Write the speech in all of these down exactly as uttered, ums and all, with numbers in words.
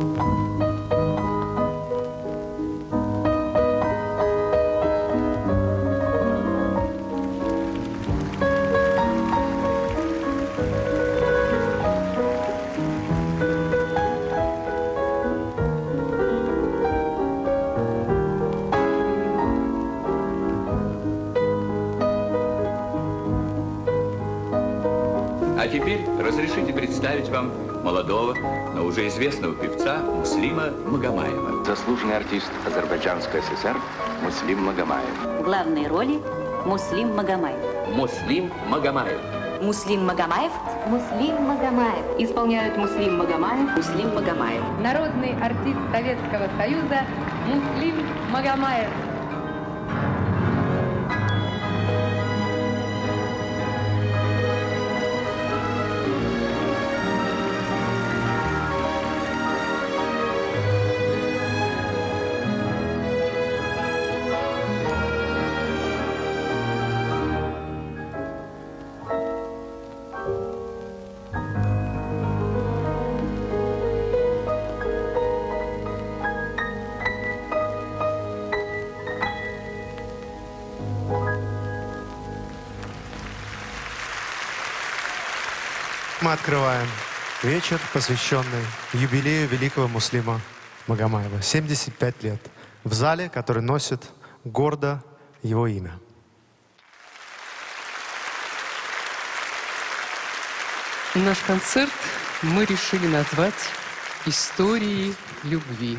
А теперь разрешите представить вам молодого, но уже известного певца Муслима Магомаева. Заслуженный артист Азербайджанской ССР Муслим Магомаев. В главной роли Муслим Магомаев. Муслим Магомаев. Муслим Магомаев. Муслим Магомаев. Исполняют Муслим Магомаев. Муслим Магомаев. Народный артист Советского Союза Муслим Магомаев. Мы открываем вечер, посвященный юбилею великого Муслима Магомаева. семьдесят пять лет. В зале, который носит гордо его имя. Наш концерт мы решили назвать «Истории любви».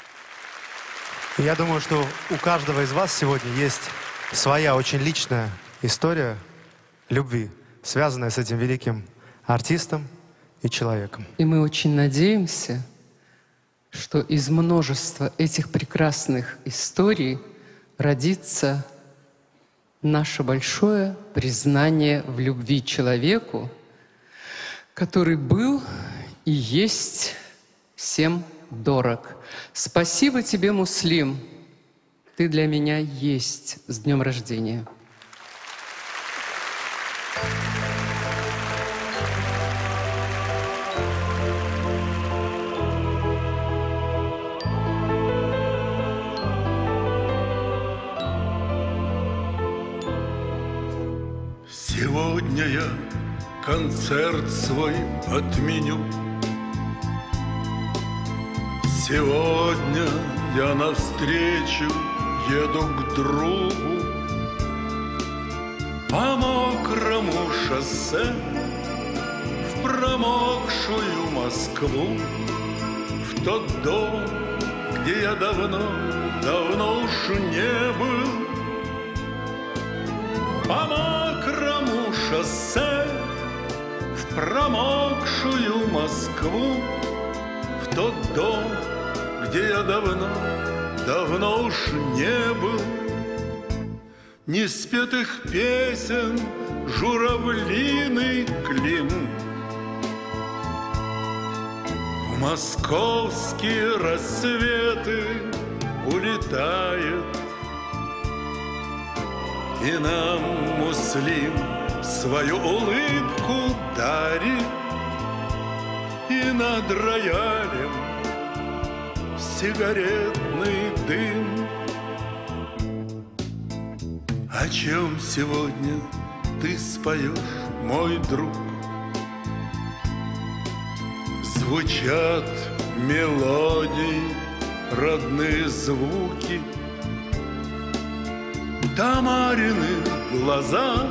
Я думаю, что у каждого из вас сегодня есть своя очень личная история любви, связанная с этим великим артистом и человеком. И мы очень надеемся, что из множества этих прекрасных историй родится наше большое признание в любви человеку, который был и есть всем дорог. Спасибо тебе, Муслим. Ты для меня есть. С днем рождения. Сегодня я концерт свой отменю. Сегодня я навстречу еду к другу по мокрому шоссе в промокшую Москву, в тот дом, где я давно, давно уж не был. По мокрому шоссе в промокшую Москву, в тот дом, где я давно, давно уж не был. Не спетых песен журавлиный клин, в московские рассветы улетает. И нам Муслим свою улыбку дарит, и над роялем сигаретный дым. О чем сегодня ты споешь, мой друг? Звучат мелодии, родные звуки, Тамарины глаза,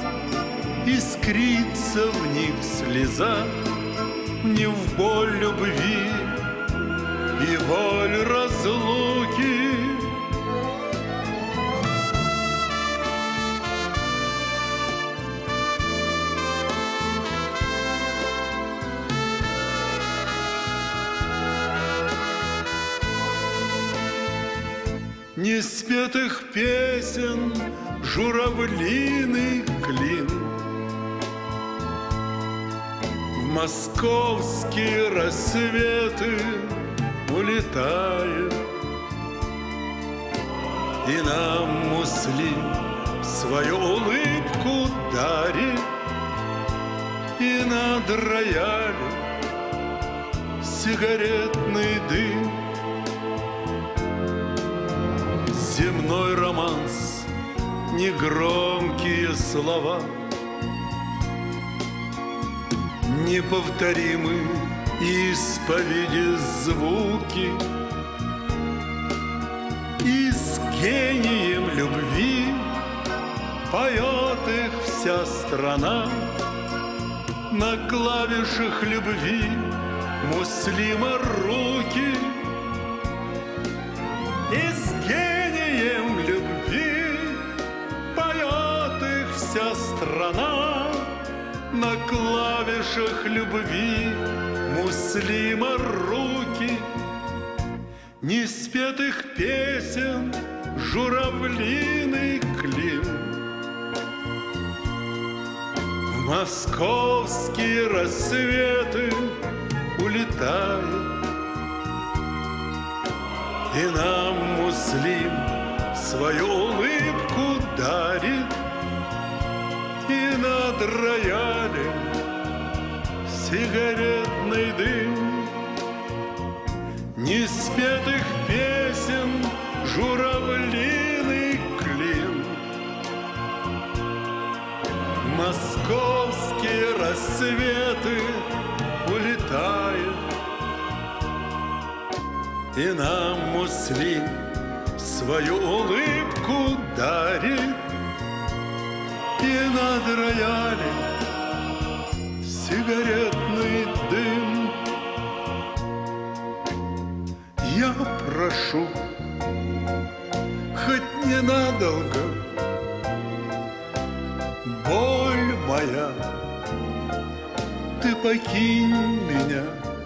искрится в них слеза, не в боль любви и боль разлуки. Не спетых песен журавлиный клин, в московские рассветы улетает. И нам Муслим свою улыбку дарит, и над роялем сигаретный дым. Земной романс, негромкие слова, неповторимы исповеди звуки. И с гением любви поет их вся страна. На клавишах любви Муслима руки. И с гением любви поет их вся страна. На клавишах любви Муслима руки. Неспетых песен журавлиный клин. В московские рассветы улетает. И нам Муслим свою улыбку дарит. И над роялем сигаретный дым. Неспетых песен журавлиный клин. В московские рассветы улетает. И нам Муслим свою улыбку дарит. И над роялем сигаретный дым. Я прошу, хоть ненадолго, боль моя, ты покинь меня.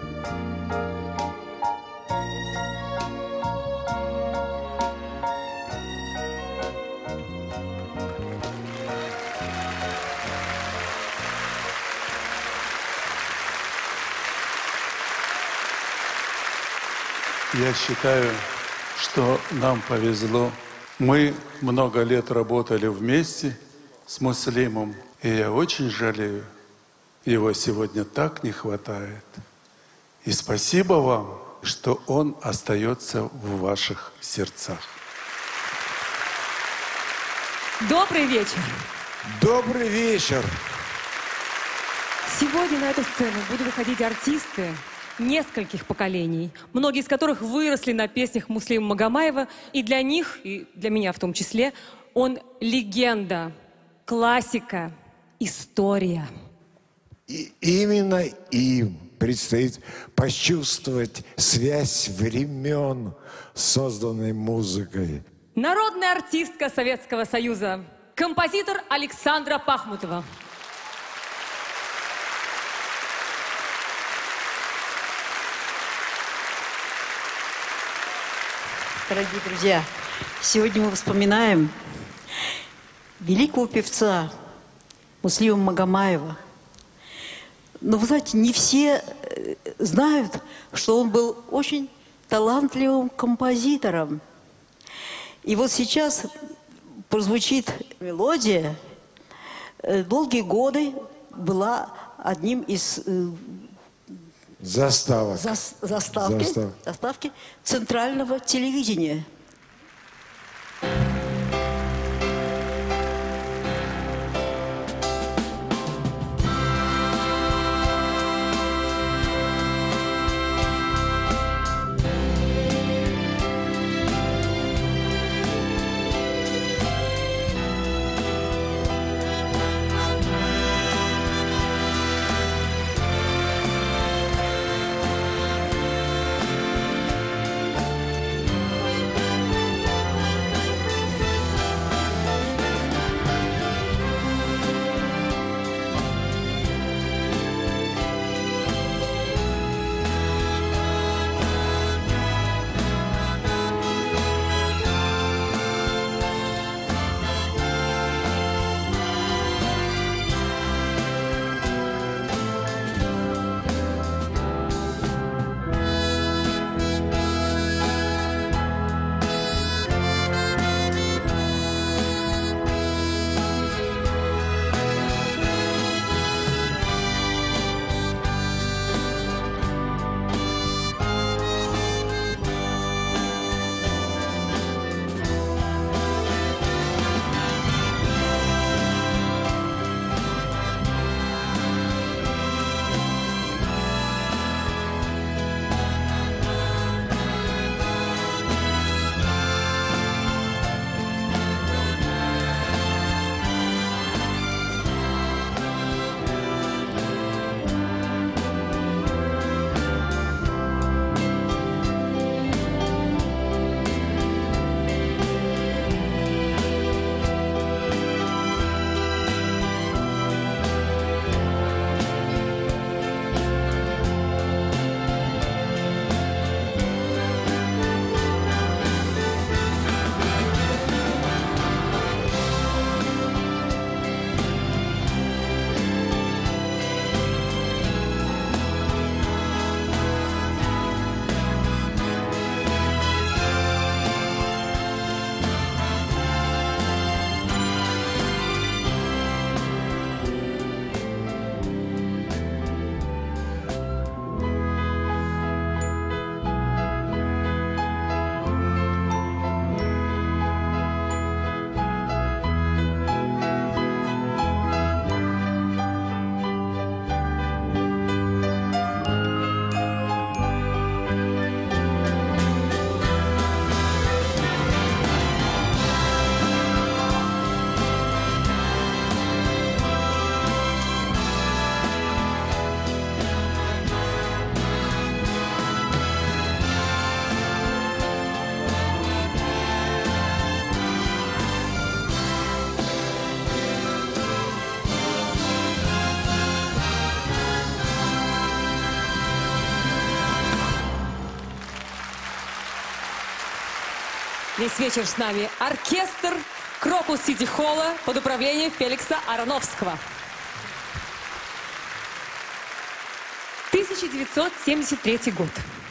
Я считаю, что нам повезло. Мы много лет работали вместе с Муслимом, и я очень жалею, его сегодня так не хватает. И спасибо вам, что он остается в ваших сердцах. Добрый вечер. Добрый вечер. Сегодня на эту сцену будут выходить артисты нескольких поколений, многие из которых выросли на песнях Муслима Магомаева, и для них, и для меня в том числе, он легенда, классика, история. И именно им предстоит почувствовать связь времен с созданной музыкой. Народная артистка Советского Союза, композитор Александра Пахмутова. Дорогие друзья, сегодня мы вспоминаем великого певца Муслима Магомаева. Но, вы знаете, не все знают, что он был очень талантливым композитором. И вот сейчас прозвучит мелодия. Долгие годы была одним из Заставок. За, заставки, Застав. заставки центрального телевидения. Весь вечер с нами оркестр Крокус Сити Холла под управлением Феликса Ароновского. тысяча девятьсот семьдесят третий год.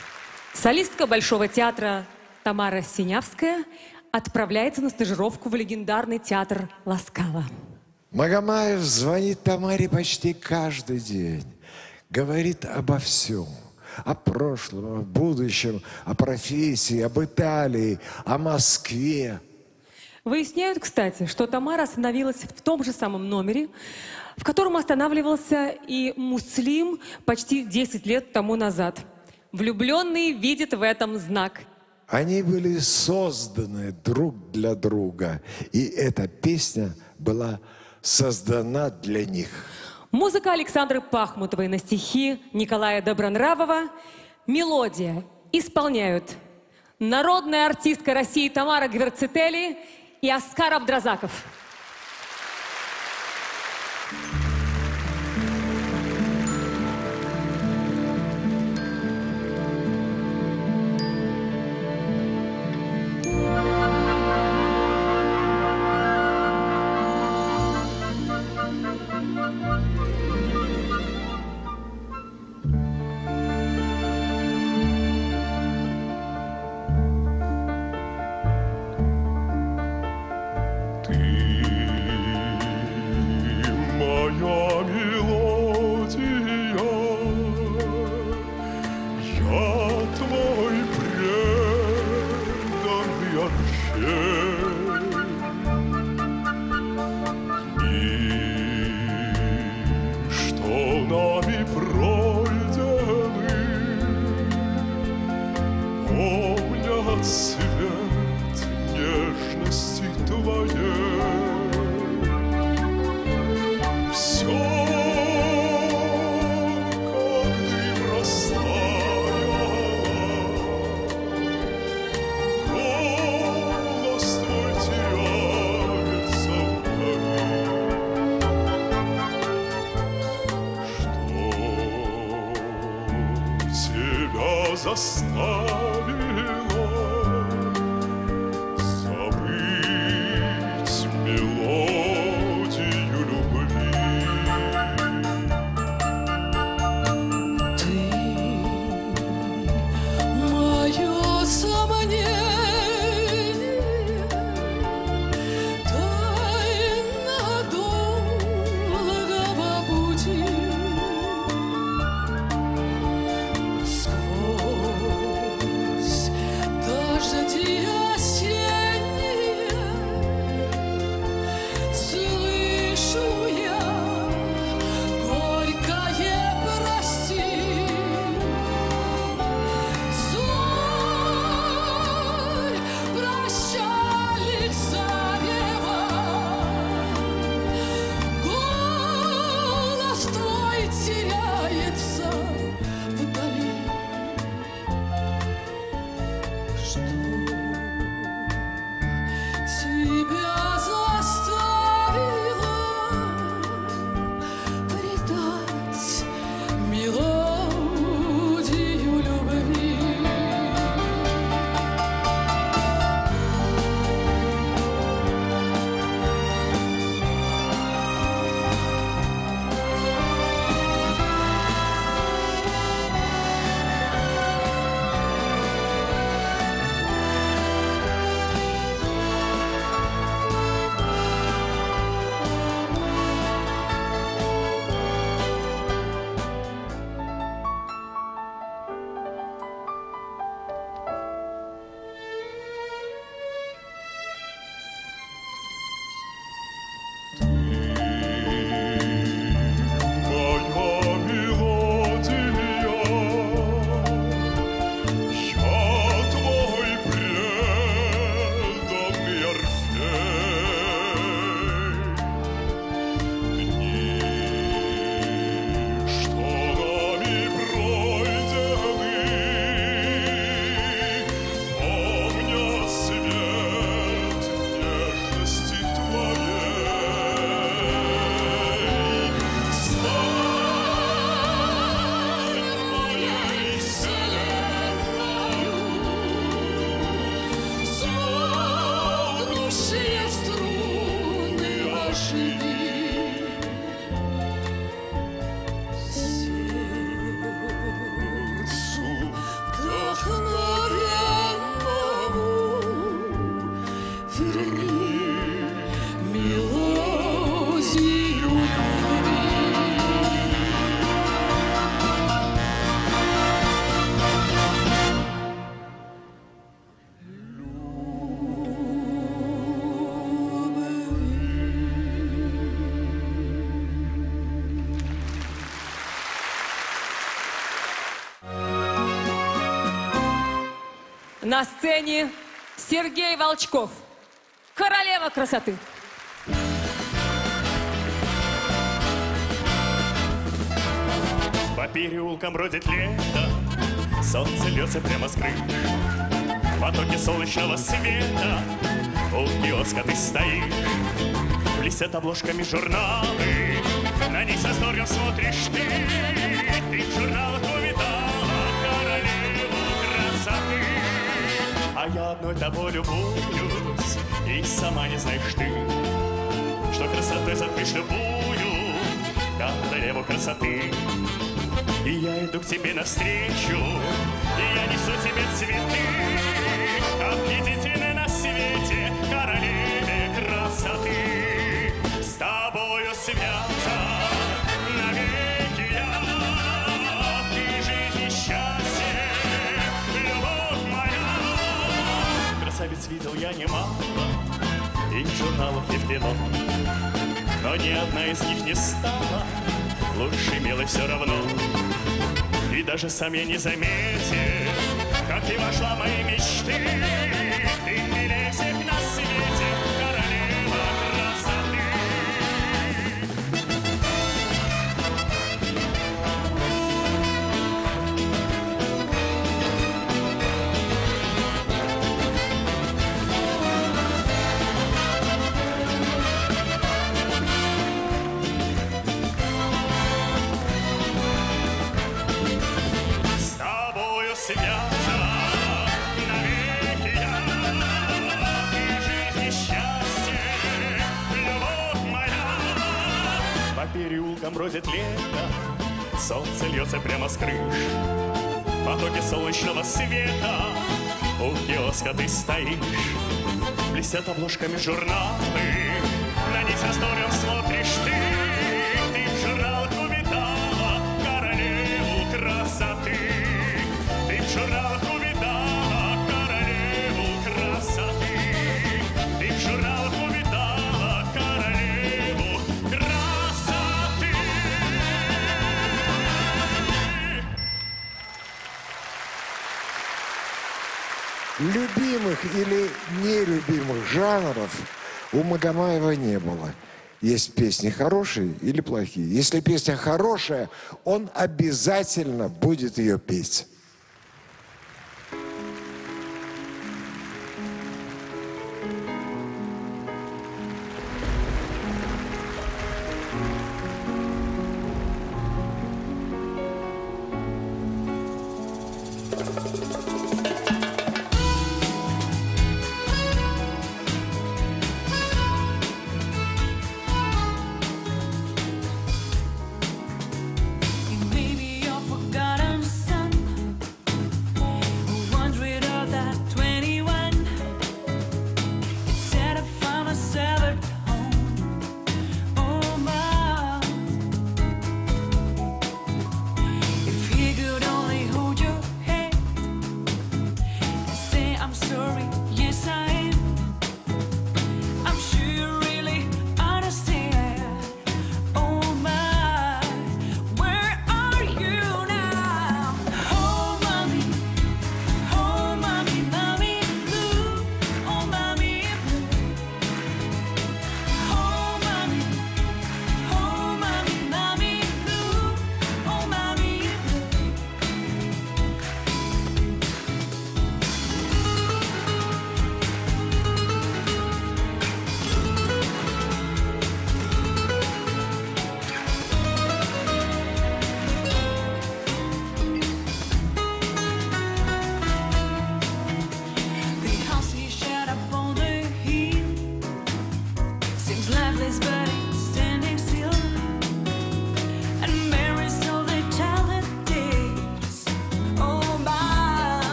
Солистка Большого театра Тамара Синявская отправляется на стажировку в легендарный театр Ла Скала. Магомаев звонит Тамаре почти каждый день. Говорит обо всем. О прошлом, о будущем, о профессии, об Италии, о Москве. Выясняют, кстати, что Тамара остановилась в том же самом номере, в котором останавливался и Муслим почти десять лет тому назад. Влюбленные видят в этом знак. Они были созданы друг для друга, и эта песня была создана для них. Музыка Александры Пахмутовой на стихи Николая Добронравова. Мелодия исполняют народная артистка России Тамара Гверцетели и Оскар Абдразаков. Сквозь На сцене Сергей Волчков, королева красоты. По переулкам бродит лето, солнце льется прямо с крыш. В потоке солнечного света у киоска ты стоишь. Блестят обложками журналы, на них со восторгом смотришь ты. Ты в журналах увидала королеву красоты. А я одной тобой любуюсь, и сама не знаешь ты, что красотой затмишь любую королеву красоты. И я иду к тебе навстречу, и я несу тебе цветы, объединенной на свете королеве красоты. С тобою связан навеки я, ты жизнь и счастье, любовь моя. Красавиц видел я немало, и в журналах, и в кино, но ни одна из них не стала лучше, милой, все равно. И даже сам я не заметил, как ты вошла в мои мечты. Ты милее всех на свете, королева красоты. Переулком бродит лето, солнце льется прямо с крыш. В потоке солнечного света у киоска ты стоишь. Блестят обложками журналы, на них со восторгом смотришь ты. Ты в журналах увидала королеву красоты. Ты в журналах увидала королеву красоты. Ты в журналах увидала королеву красоты. Любимых или нелюбимых жанров у Магомаева не было. Есть песни хорошие или плохие. Если песня хорошая, он обязательно будет ее петь.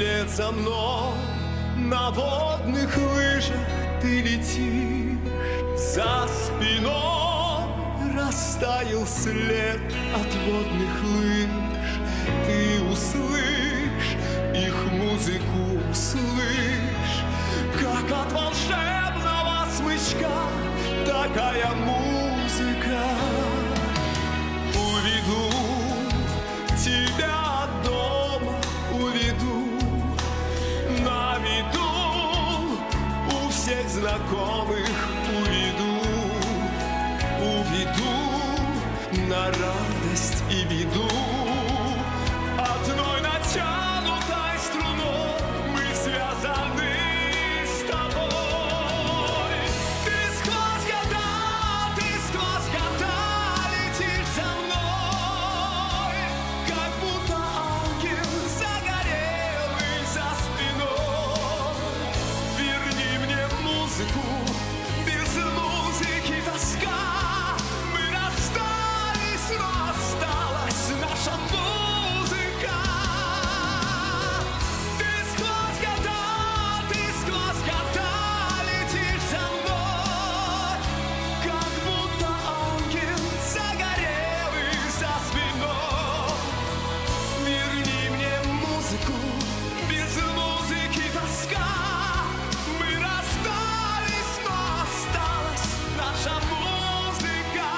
вслед за мной на водных лыжах ты летишь. За спиной растаял след от водных лыж. Ты услышь их музыку, слышь, как от волшебного смычка такая музыка. Уведу тебя от дома, уведу на виду у всех знакомых, уведу, уведу на радость и беду. Одной натянутой струной мы связаны с тобой. Ты сквозь года, ты сквозь года летишь за мной, как будто ангел загорелый за спиной. Верни мне музыку, без музыки тоска. Мы расстались, но осталась наша музыка. Ты сквозь года, ты сквозь года летишь за мной, как будто ангел загорелый за спиной. Верни мне музыку, без музыки тоска. Мы расстались, но осталась наша музыка.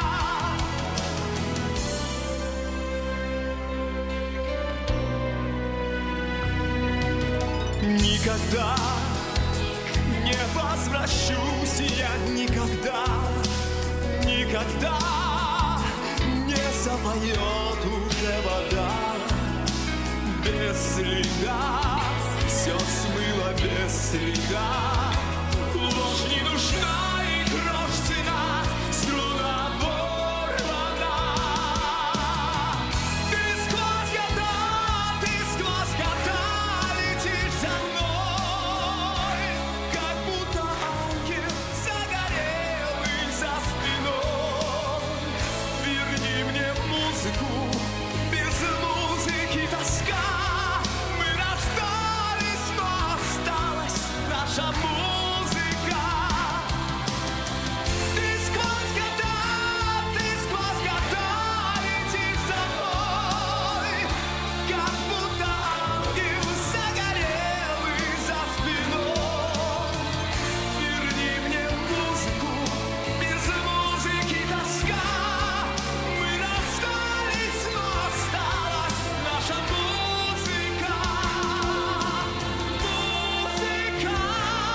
Никогда не возвращусь я, никогда, никогда не запоет уже вода. Без следа, все смыло без следа. Ложь не нужна и грош цена, струна порвана. Ты сквозь года, ты сквозь года летишь за мной, как будто ангел загорелый за спиной. Верни мне музыку, без музыки тоска. Мы расстались, но осталась наша музыка. Ты сквозь года, ты сквозь года летишь за мной, как будто ангел загорелый за спиной. Верни мне музыку, без музыки тоска. Мы расстались, но осталась наша музыка. Музыка, музыка.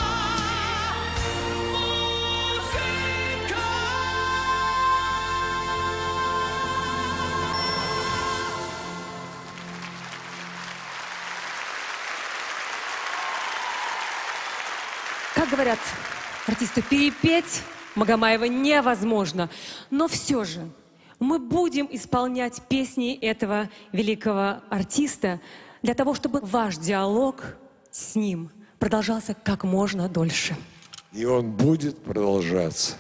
Как говорят артисты, перепеть Магомаева невозможно. Но все же мы будем исполнять песни этого великого артиста для того, чтобы ваш диалог с ним продолжался как можно дольше. И он будет продолжаться.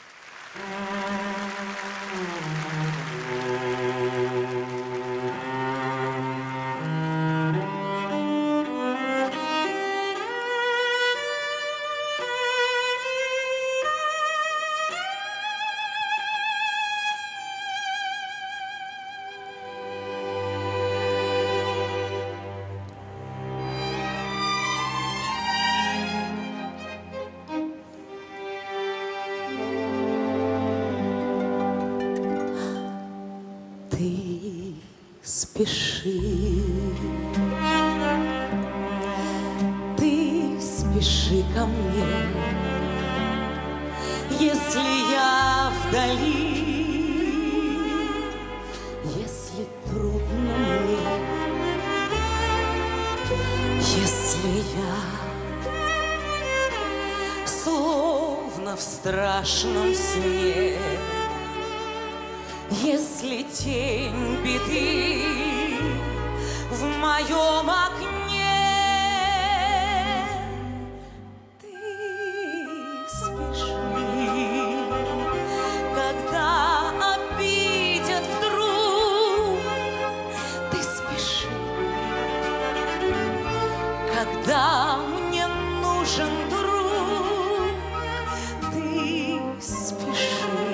Ты спеши, ты спеши ко мне, если я вдали, если трудно мне, если я словно в страшном сне. Если тень беды в моем окне, ты спеши, когда обидят вдруг, ты спеши, когда мне нужен друг, ты спеши,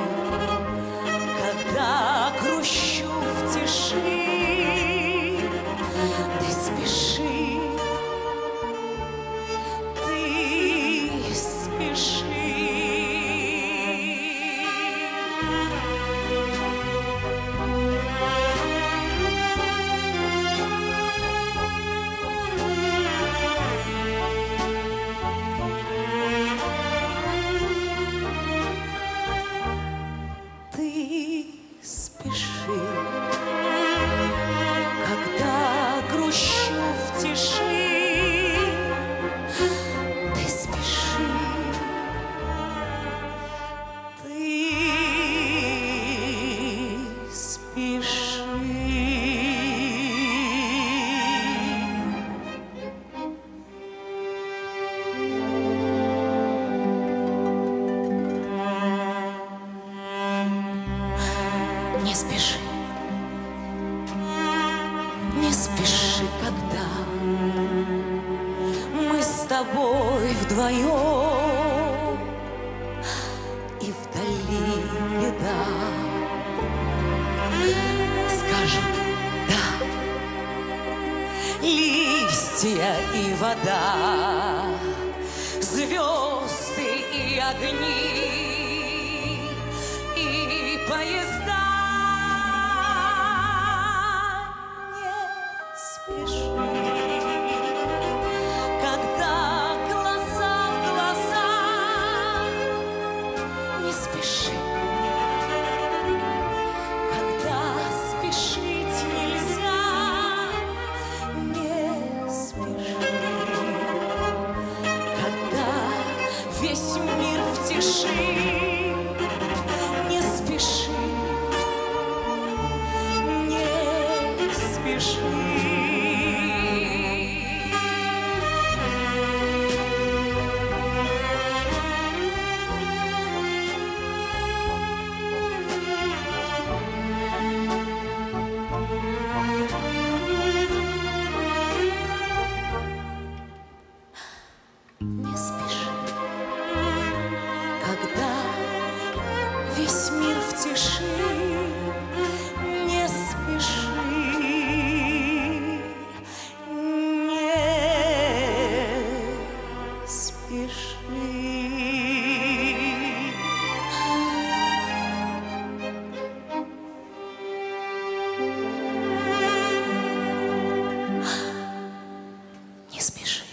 когда грущу в тиши, ты спеши, ты спеши. Ты спеши, когда грущу в тиши, ты спеши, ты спеши. Не спеши, не спеши, когда мы с тобой вдвоем и вдали беда. Скажем «да», листья и вода, звезды и огни, и поезда. Когда глаза в глаза, не спеши, когда спешить нельзя, не спеши, когда весь мир в тиши, не спеши, не спеши. Не спеши, когда весь мир в тиши, не спеши, не спеши. Не спеши.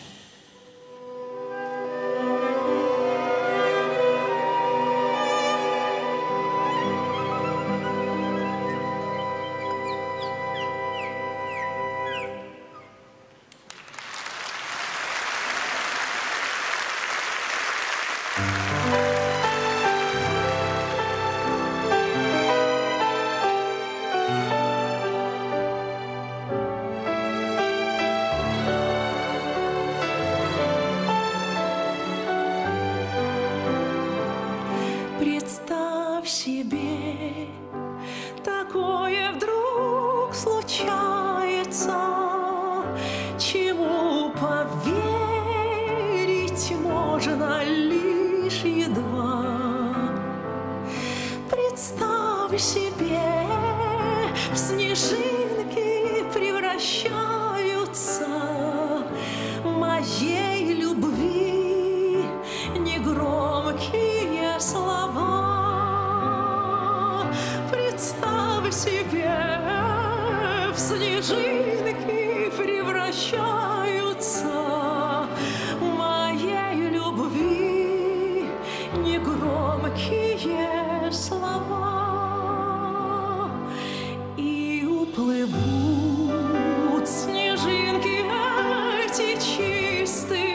Представь себе, такое вдруг случается, чему поверить можно лишь едва. Представь себе, в снежинки превращаются моей любви негромкие слова. Представь себе, в снежинки превращаются моей любви негромкие слова. И уплывут снежинки эти чистые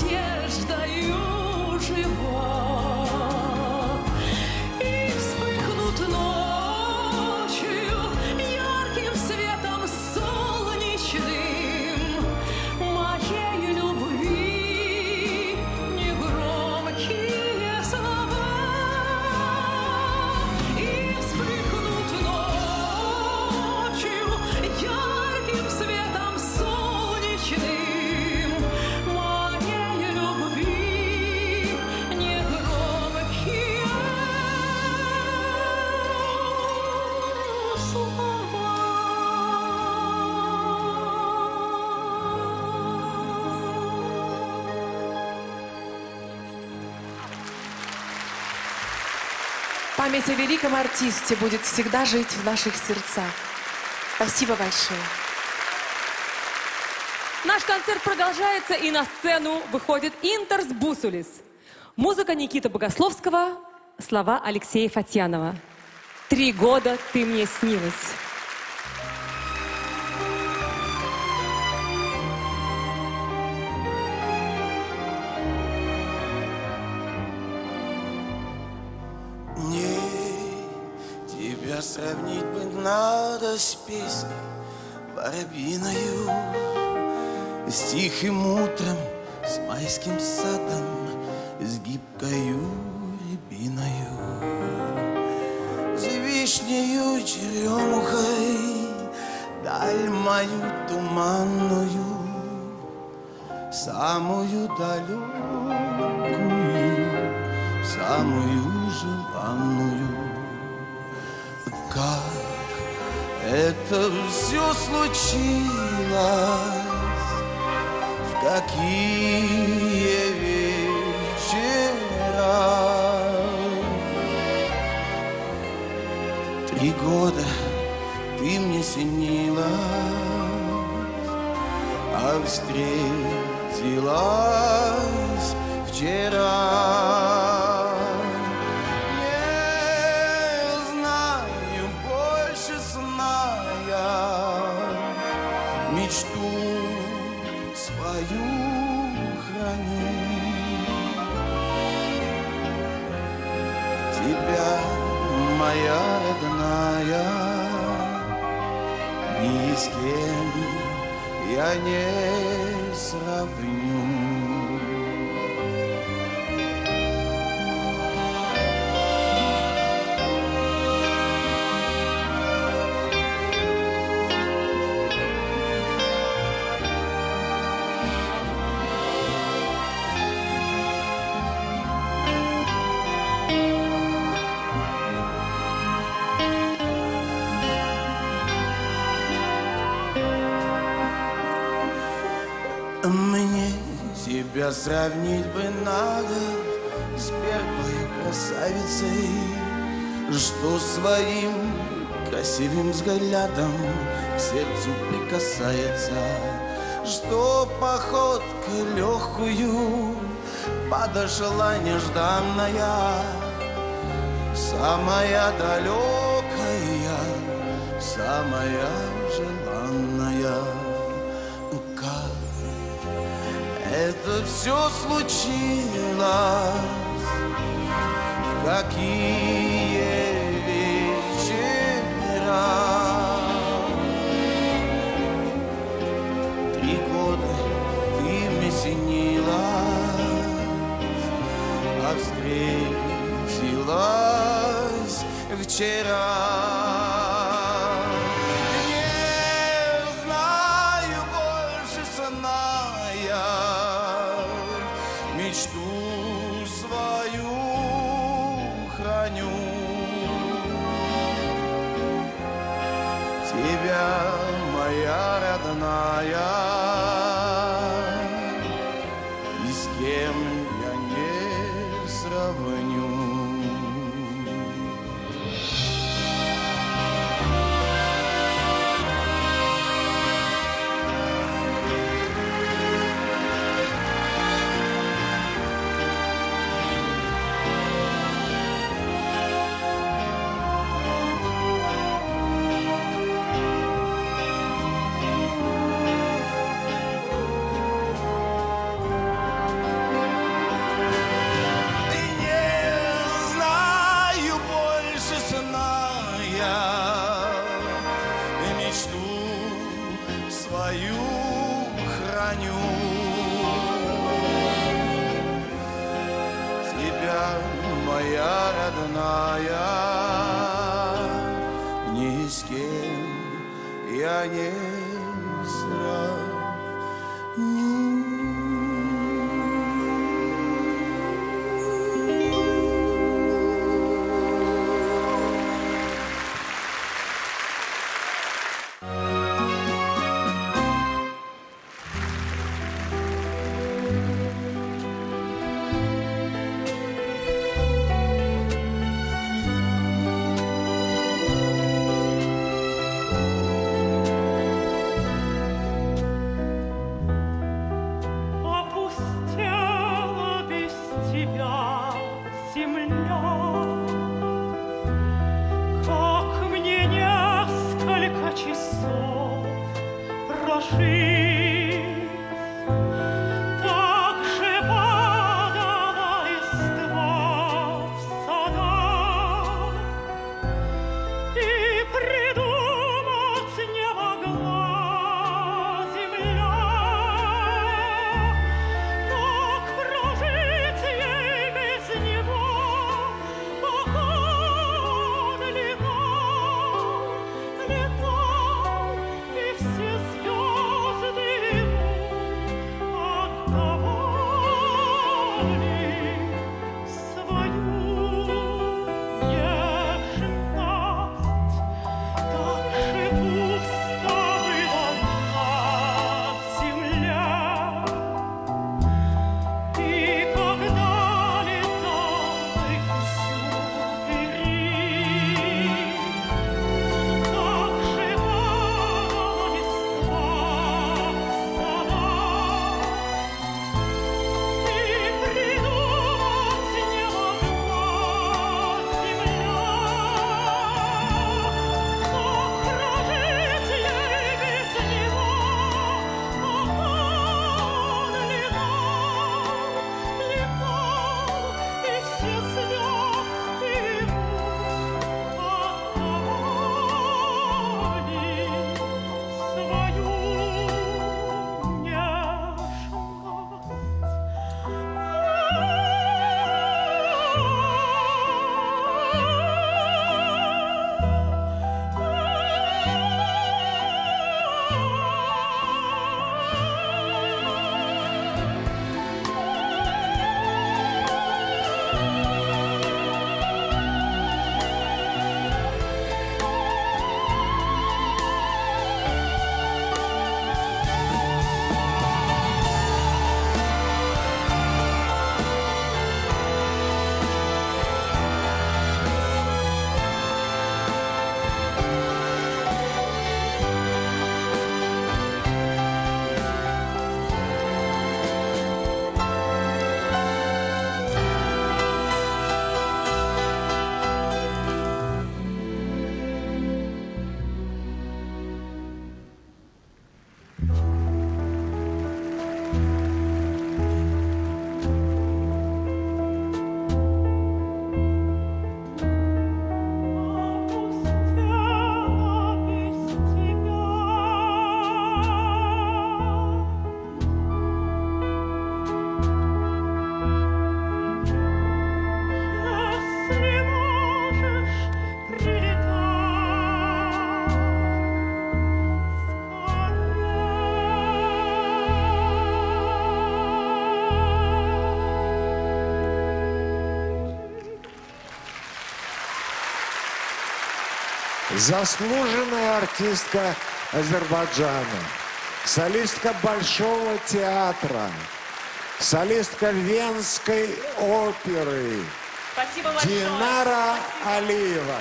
надеждою жива. И вспыхнут ночью ярким светом солнечным моей любви негромкие слова. И вспыхнут ночью ярким светом солнечным моей любви негромкие слова. Память о великом артисте будет всегда жить в наших сердцах. Спасибо большое. Наш концерт продолжается, и на сцену выходит Интерс Бусулис. Музыка Никиты Богословского, слова Алексея Фатьянова. «Три года ты мне снилась». Мне тебя сравнить бы надо с песней воробьиною, с тихим утром, с майским садом, с гибкою рябиною, с вишнею черемухой, даль мою туманную, самую далекую, самую желанную. Как это все случилось, в какие вечера. Три года ты мне снилась, а встретилась вчера. Мечту свою храню, тебя, моя родная, ни с кем я не сравню. Мне тебя сравнить бы надо с первой красавицей, что своим красивым взглядом к сердцу прикасается, что походкой легкую подошла нежданная, самая далекая, самая желанная. Это все случилось, в какие вечера. Три года ты мне снилась, а встретилась вчера. Мечту свою храню, тебя, моя родная, и с кем я не сравню. родная, ни с кем я не сравню. Опустела без тебя земля, как мне несколько часов прожить, так же падала листва в садах, и придумать не могла земля, как прожить ей без него, пока он летал, летал, и все звезды ему отдавали свою нежность. Так же пусто было на земле, и когда летал ты всюду, так же падала листва в садах, и придумать не могла земля, как прожить ей без него, пока он летал, летал, и все звезды ему отдавали свою Заслуженная артистка Азербайджана, солистка Большого театра, солистка Венской оперы Спасибо большое. Динара Алиева.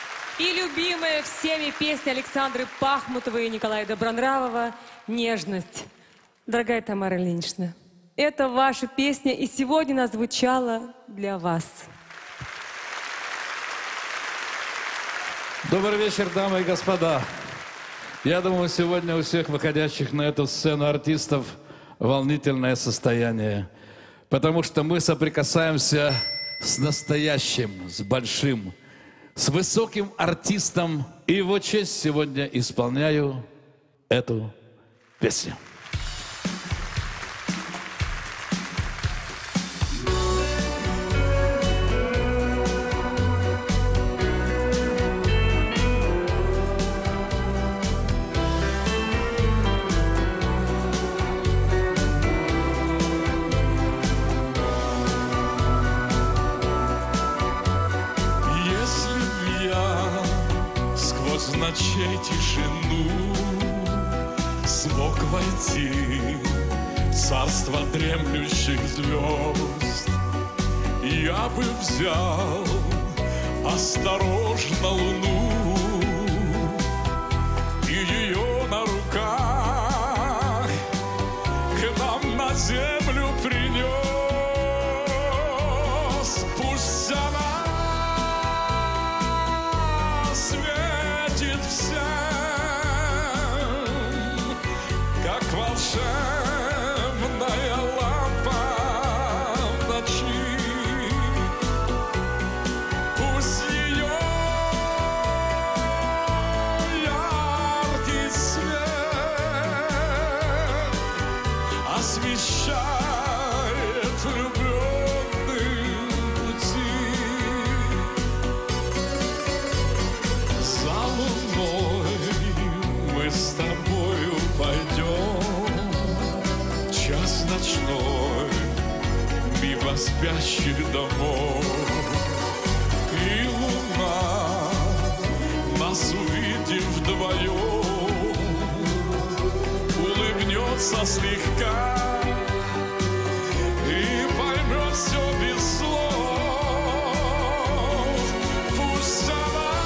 И любимая всеми песня Александры Пахмутовой и Николая Добронравова «Нежность». Дорогая Тамара Ильинична, это ваша песня, и сегодня она звучала для вас. Добрый вечер, дамы и господа. Я думаю, сегодня у всех выходящих на эту сцену артистов волнительное состояние, потому что мы соприкасаемся с настоящим, с большим, с высоким артистом, и в его честь сегодня исполняю эту песню. ночей тишину смог войти в царство дремлющих звезд. Я бы взял осторожно луну и ее на руках к нам на землю принес. Пусть она светит всем, как волшебная лампа в ночи. Пусть ее яркий свет освещает влюбленным пути. За луной мы с тобою пойдем в час ночной мимо спящих домов. И луна, нас увидев вдвоем, улыбнется слегка и поймет все без слов. Пусть она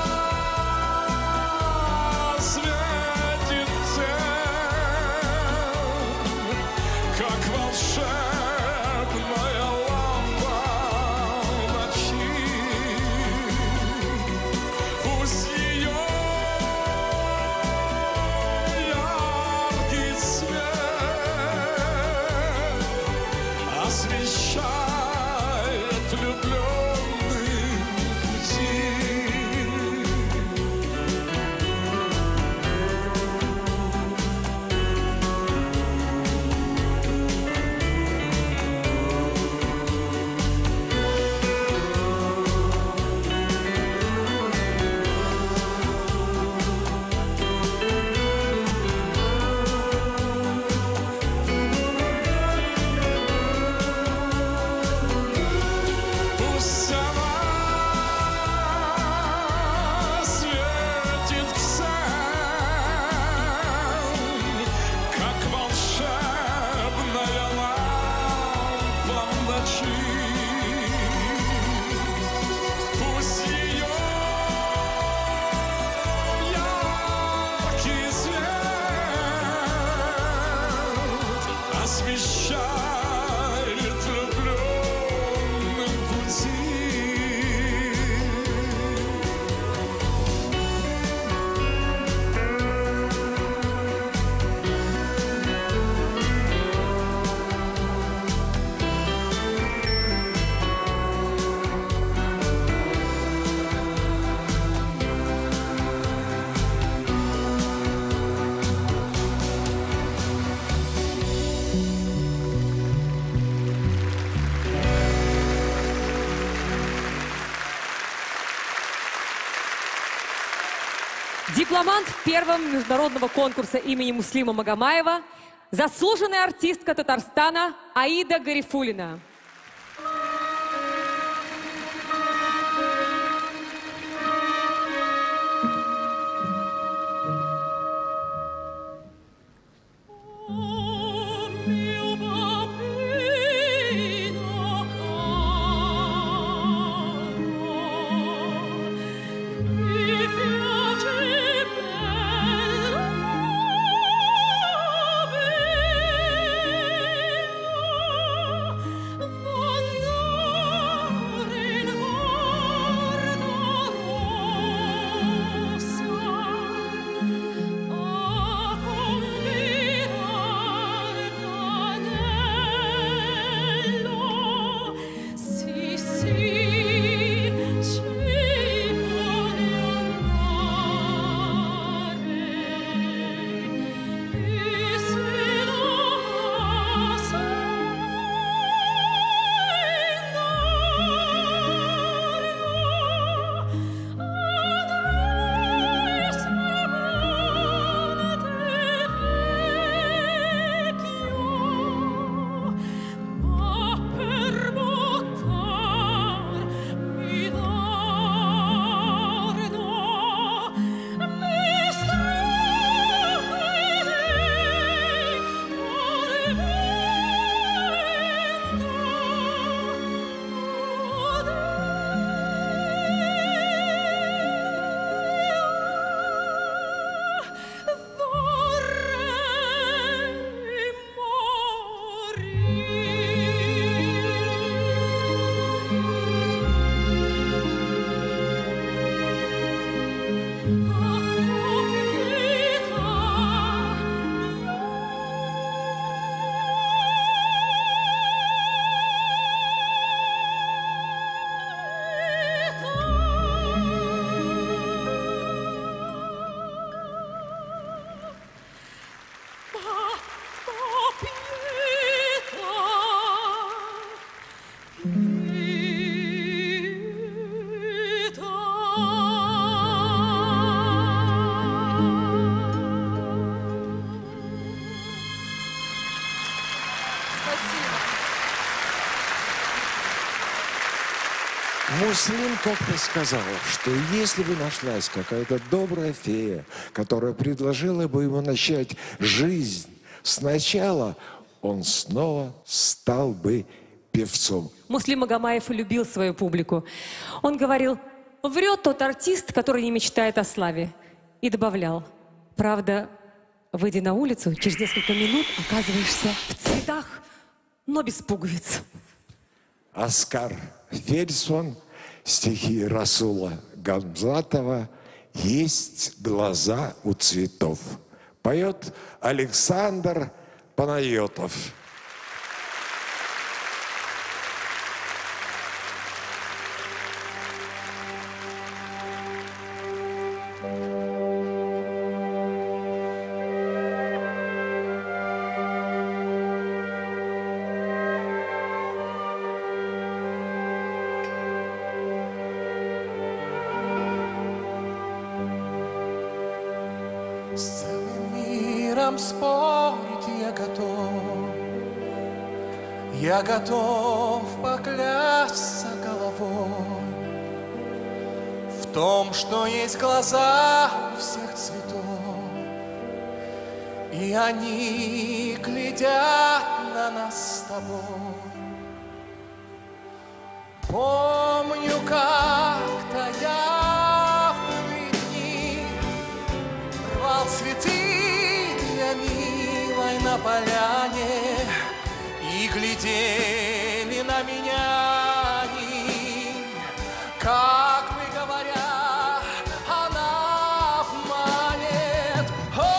светит всем, как волшебная лампа в ночи. Пусть ее яркий свет освещает влюбленные пути. Пусть она светит всем, как волшебная лампа в ночи. Пусть ее яркий свет освещает влюбленным пути. Дипломант первого международного конкурса имени Муслима Магомаева, заслуженная артистка Татарстана Аида Гарифуллина. Oh Муслим как-то сказал, что если бы нашлась какая-то добрая фея, которая предложила бы ему начать жизнь сначала, он снова стал бы певцом. Муслим Магомаев любил свою публику. Он говорил: врет тот артист, который не мечтает о славе. И добавлял: правда, выйдя на улицу, через несколько минут оказываешься в цветах, но без пуговиц. Оскар Фельдсман, стихи Расула Гамзатова «Есть глаза у цветов». Поет Александр Панайотов. С целым миром спорить я готов, я готов поклясться головой в том, что есть глаза у всех цветов, и они глядят на нас с тобой. Помню, как-то я в былые дни рвал цветы для милой на поляне, и глядели на меня они, как бы говоря, она обманет.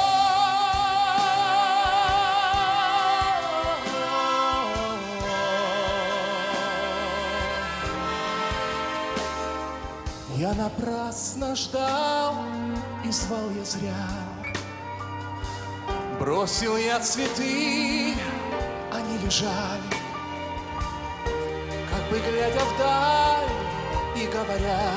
Я напрасно ждал и звал я зря. Бросил я цветы, они лежали, как бы глядя вдаль и говоря: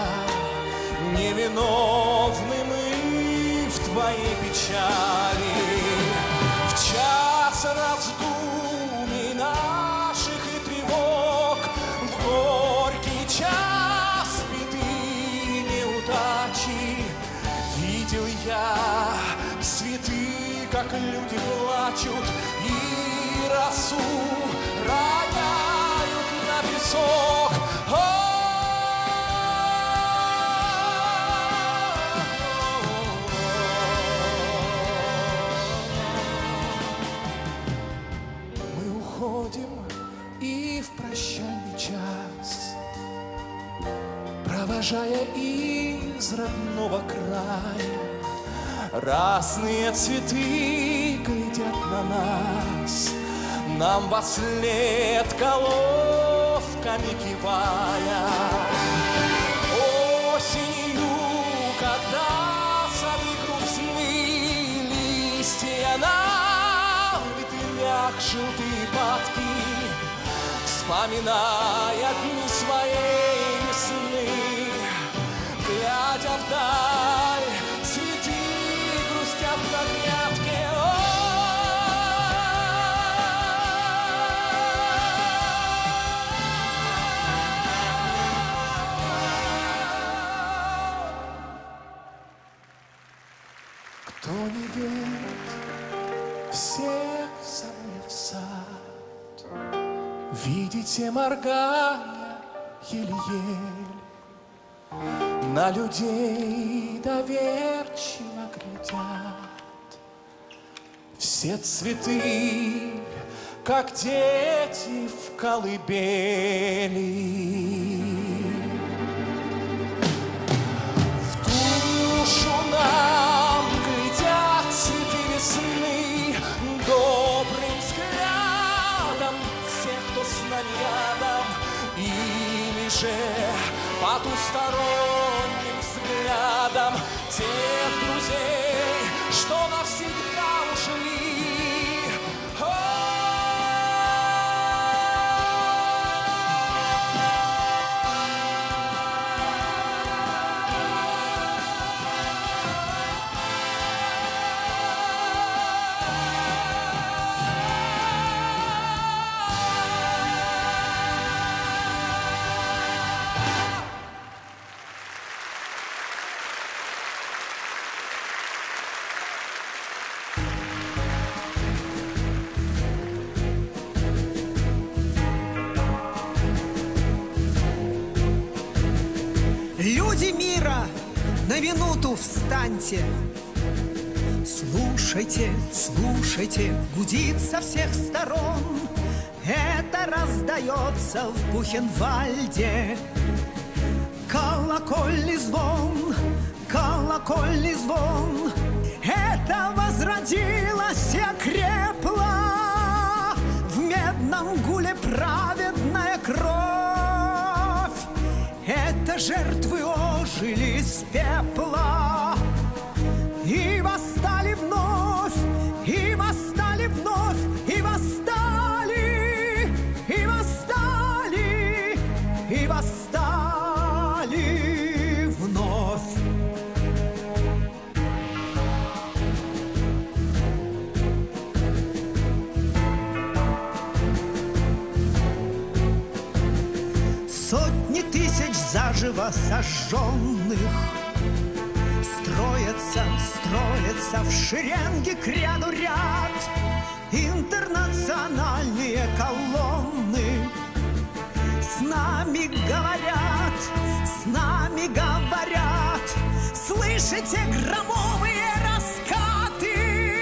невиновны мы в твоей печали. В час раздумий наших и тревог, в горький час беды и неудачи видел я цветы, как люди плачут, и росу роняют на песок. Мы уходим и в прощальный час, провожая из родного края. Разные цветы глядят на нас, нам во след головками кивая. Осенью, когда сады грустны, листья на ветвях желтые падки, вспоминая дни своей весны, глядя вдаль, цветы грустят на грядке. Кто не верит, всех зову в сад, видите, моргая еле-еле, на людей доверчиво глядят. Все цветы, как дети в колыбели. В душу нам глядят цветы весны добрым взглядом тех, кто с нами рядом, или же потусторонним взглядом тех друзей, что навсегда ушли. Люди мира, на минуту встаньте. Слушайте, слушайте, гудит со всех сторон. Это раздается в Бухенвальде. Колокольный звон, колокольный звон. Это возродилось и окрепло в медном гуле праведная кровь. Это жертвы ожили из пепла и восстали вновь, и восстали вновь, и восстали, и восстали, и восстали вновь. Сотни тысяч заживо сожженных строятся, строятся в шеренге к ряду ряд интернациональные колонны. С нами говорят, с нами говорят, слышите громовые раскаты?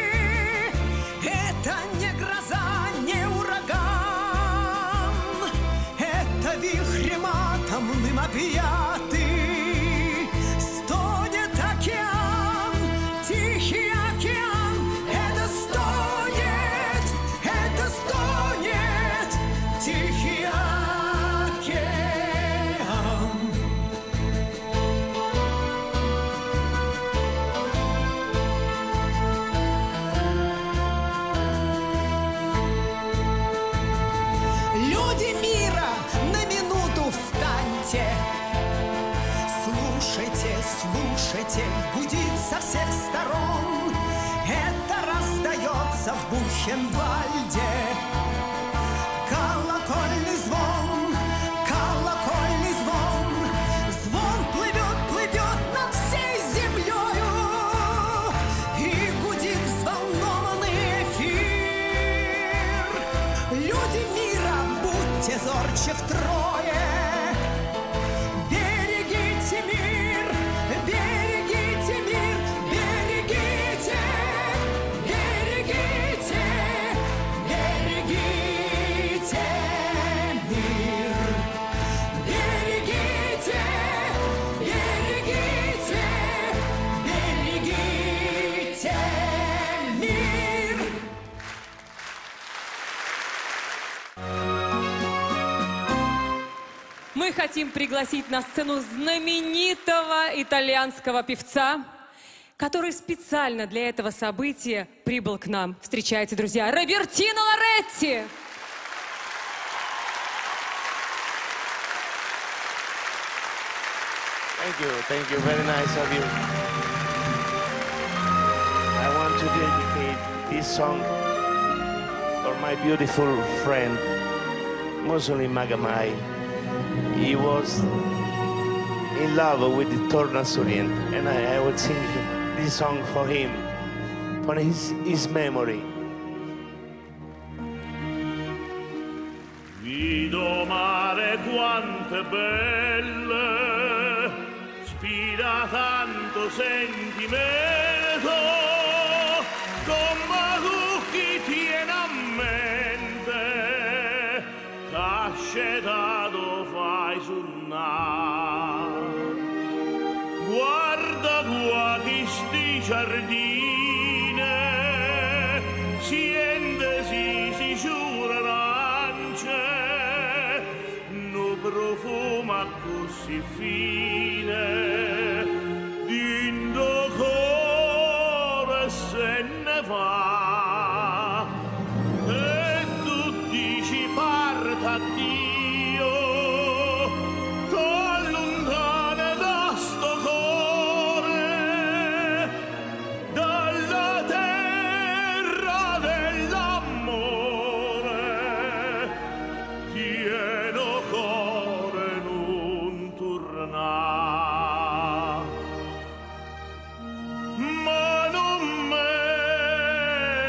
Это не гроза, не ураган, это вихрем атомным объятый. Стонет океан, Тихий океан, это стонет, это стонет Тихий океан. Люди мира, на минуту встаньте. Слушайте, слушайте, гудит со всех сторон. Это раздается в Бухенвальде. Колокольный звон, колокольный звон. Звон плывет, плывет над всей землею и гудит взволнованный эфир. Люди мира, будьте зорче втрое. Берегите мир, берегите мир, берегите, берегите, берегите мир. Берегите, берегите, берегите мир. Мы хотим пригласить на сцену знаменитого итальянского певца, который специально для этого события прибыл к нам. Встречайте, друзья, Робертино Лоретти! Thank you, thank you, very nice of you. I want to dedicate this song for my beautiful friend, Muslim Magamay. He was in love with the Tornas Orient, and I, I will sing this song for him, for his, his memory. Vido mare quante belle, spira tanto sentimento, come tu chi tiene a mente, cascetato fai suonare. Guarda qua chi sti giardine, sientesi sicura arance, no profuma così fine, dindo cuore se ne va, e tu dici parta a Dio, t'allontana da sto cuore, dalla terra dell'amore, tieno cuore non torna, ma non me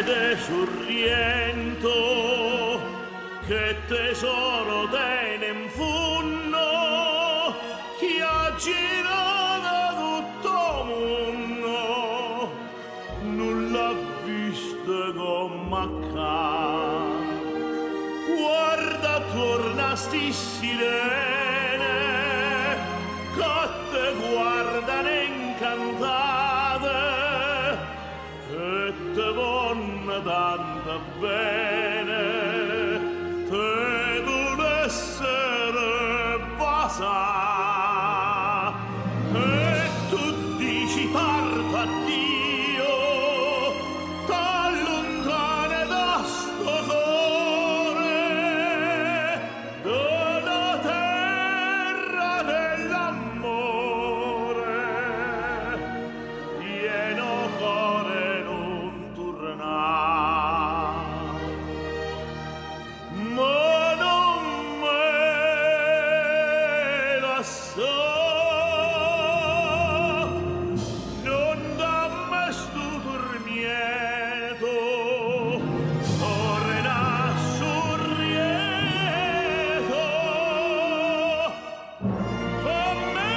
vede sul riento che tesoro tiene in funno chi ha girato tutto mondo nulla visto come accade. Guarda torna sti sirene che te guardano incantate e te vogliono tanto bene te deve essere basa e tu dici parto a Dio t'allontane da sto cuore dalla terra dell'amore pieno cuore non tornare ma non me la so non dammi sto tormento torna sorrieto fammi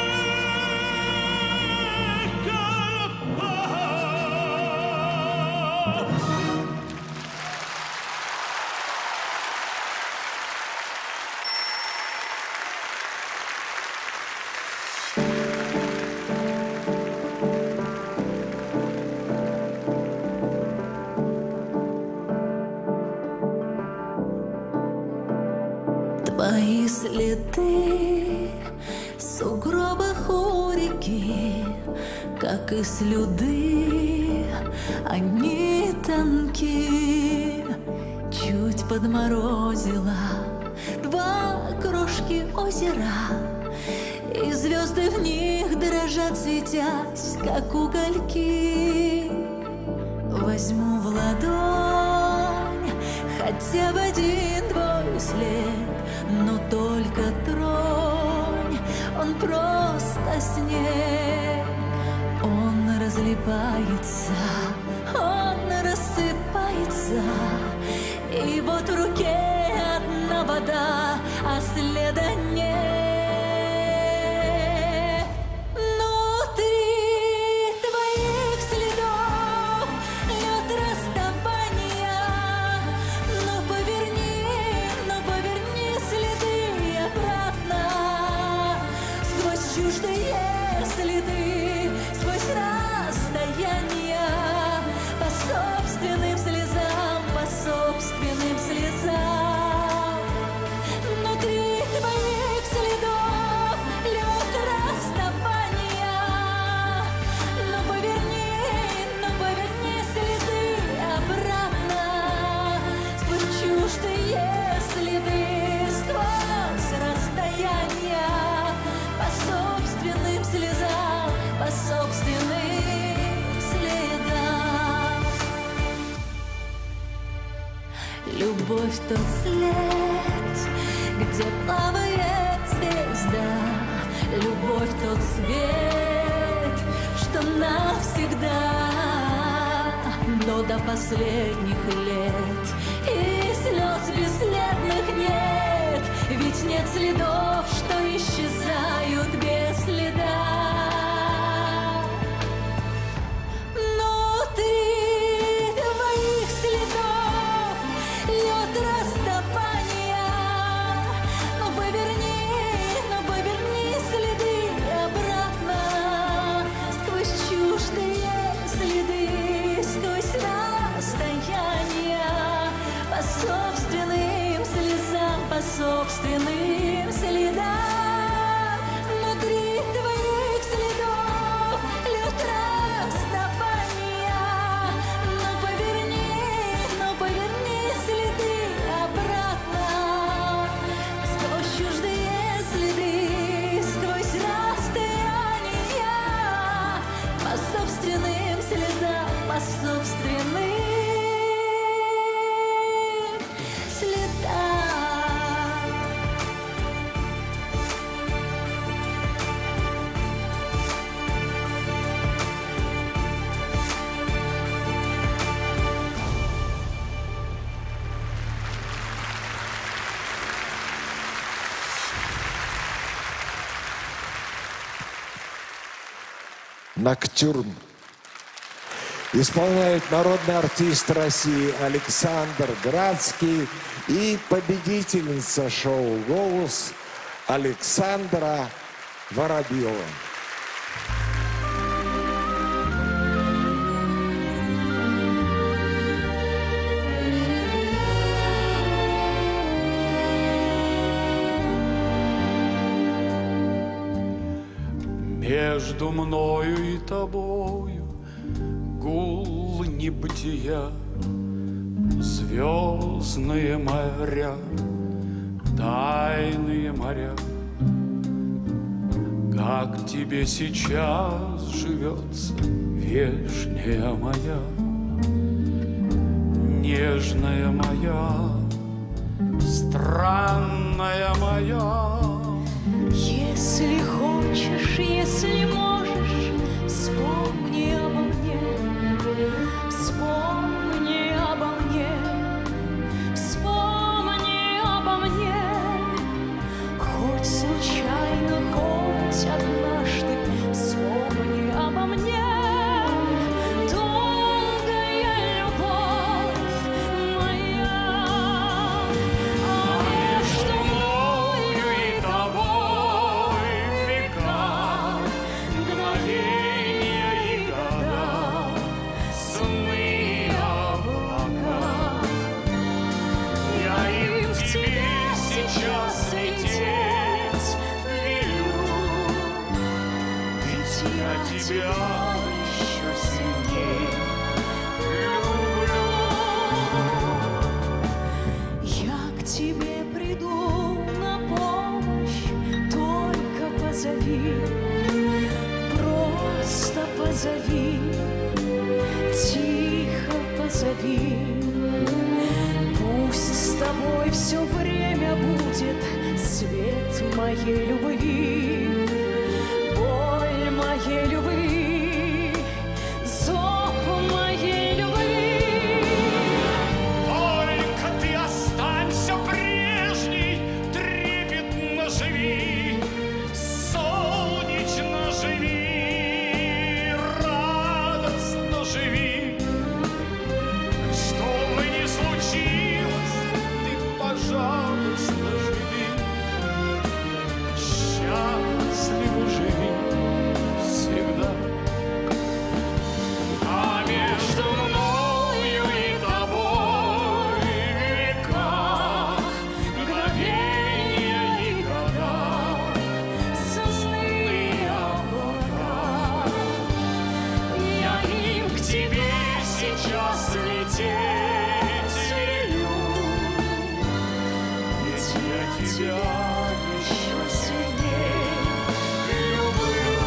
Твои следы в сугробах у реки, как и слюды, они тонки. Чуть подморозила два крошки озера, и звезды в них дрожат, светясь, как угольки. Возьму в ладонь хотя бы один твой след, но только тронь, он просто снег. Он разлипается, он рассыпается, и вот в руке одна вода, а следа нет. Внутри твоих следов лед расставания, но поверни, но поверни следы обратно. Сквозь чуждые следы, сквозь расстояния, по собственным слезам, по собственным слезам. Внутри твоих следов лед расставания, но поверни, но поверни следы обратно. Сквозь чуждые следы, сквозь расстояния, по собственным слезам, по собственным следам. Любовь тот след, где плавает звезда. Любовь тот свет, что навсегда. Но до последних лет и слез бесследных нет, ведь нет следов, что исчезают без следа. Внутри твоих следов лед расставания, но поверни, но поверни следы обратно. Сквозь чуждые следы, сквозь расстояния, по собственным слезам, по собственным следам. Внутри твоих следов лед расставания, но поверни, но поверни следы обратно. Сквозь чуждые следы, сквозь расстояния, по собственным слезам, по собственным следам. «Ноктюрн». Исполняет народный артист России Александр Градский и победительница шоу «Голос» Александра Воробьева. Между мною и тобою гул небытия, звездные моря, тайные моря. Как тебе сейчас живется, вешняя моя, нежная моя, странная моя? Если хочешь, если можешь, вспомни обо мне, вспомни обо мне, вспомни обо мне. Хоть случайно, хоть однажды, вспомни обо мне. Долгая любовь моя, а между мною и тобой века, мгновения и года, сны облака. Я им к тебе сейчас лететь велю, ведь я тебя еще сильней люблю. Я к тебе приду на помощь, только позови, просто позови, тихо позови. Пусть с тобой все время будет свет моей любви, боль моей любви, зов моей любви. Только ты останься прежней, трепетно живи, солнечно живи, радостно живи. Что бы ни случилось, ты, пожалуйста, живи, счастливо живи всегда. А между мною и тобой века, мгновения и года, сны облака. Я им к тебе сейчас лететь велю, ведь я тебя еще сильней люблю.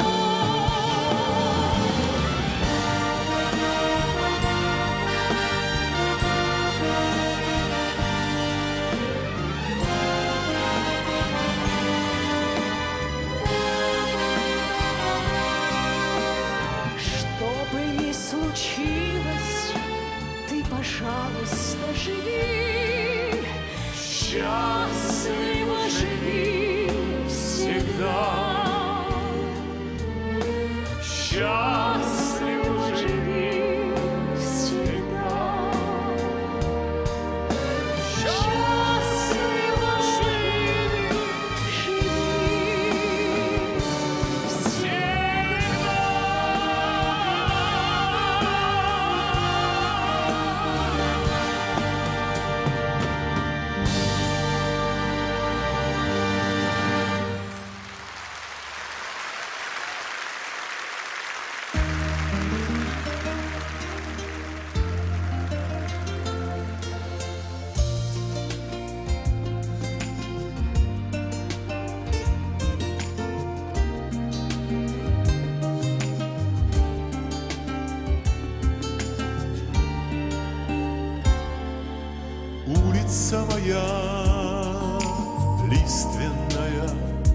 Что бы ни случилось, ты, пожалуйста, живи, счастливо живи всегда. Счастливо живи всегда. Счастливо живи, живи всегда. Улица моя лиственная,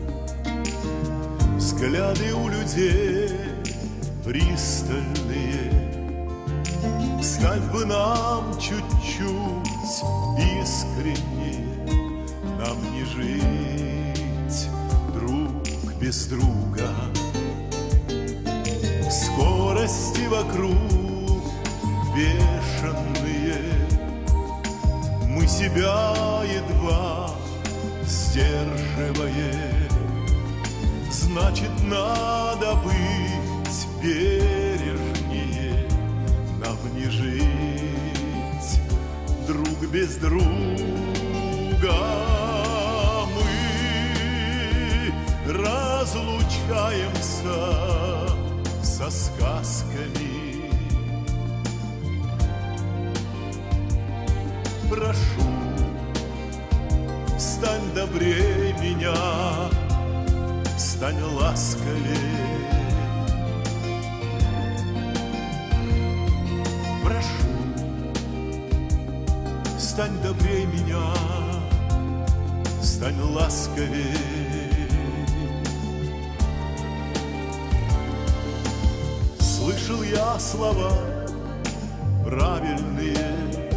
взгляды у людей пристальные. Стать бы нам чуть-чуть искреннее, нам не жить друг без друга. скорости вокруг бешеные. Мы себя едва сдерживаем. Значит, надо быть бережнее. Нам не жить друг без друга. Мы разлучаемся со сказками. Прошу, стань добрее меня, стань ласковее. Прошу, стань добрее меня, стань ласковее. Слышал я слова правильные,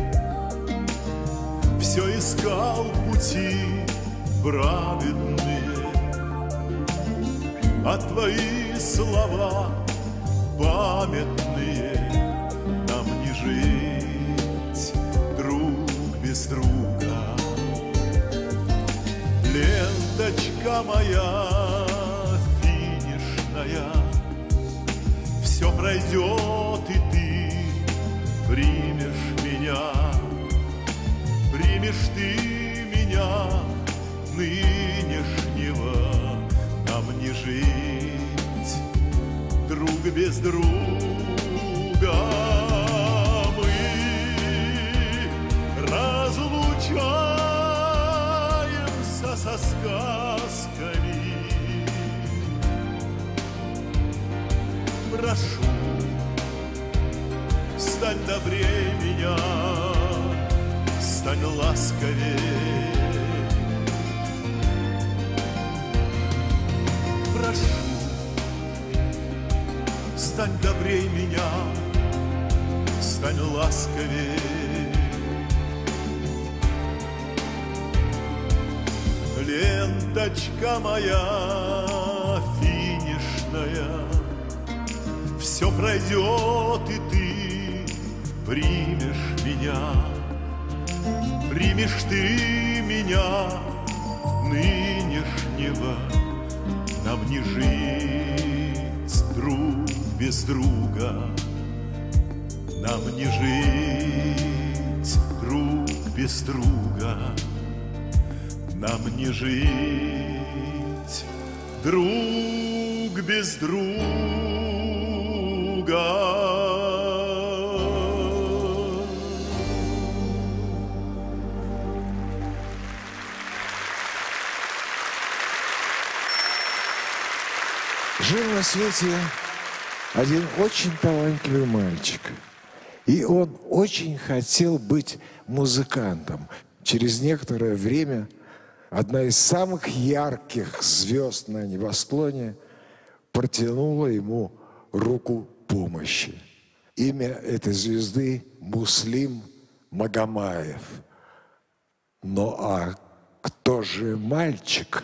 все искал пути праведные, а твои слова памятные. Нам не жить друг без друга. Ленточка моя финишная, все пройдет, и ты примешь меня. Примешь ты меня нынешнего. Нам не жить друг без друга. Мы разлучаемся со сказками. Прошу, стань добрее меня, стань ласковее. Прошу, стань добрее меня, стань ласковее. Ленточка моя финишная, все пройдет, и ты примешь меня. Примешь ты меня нынешнего. Нам не жить друг без друга. Нам не жить друг без друга. Нам не жить друг без друга. Жил на свете один очень талантливый мальчик. И он очень хотел быть музыкантом. Через некоторое время одна из самых ярких звезд на небосклоне протянула ему руку помощи. Имя этой звезды Муслим Магомаев. Ну а кто же мальчик?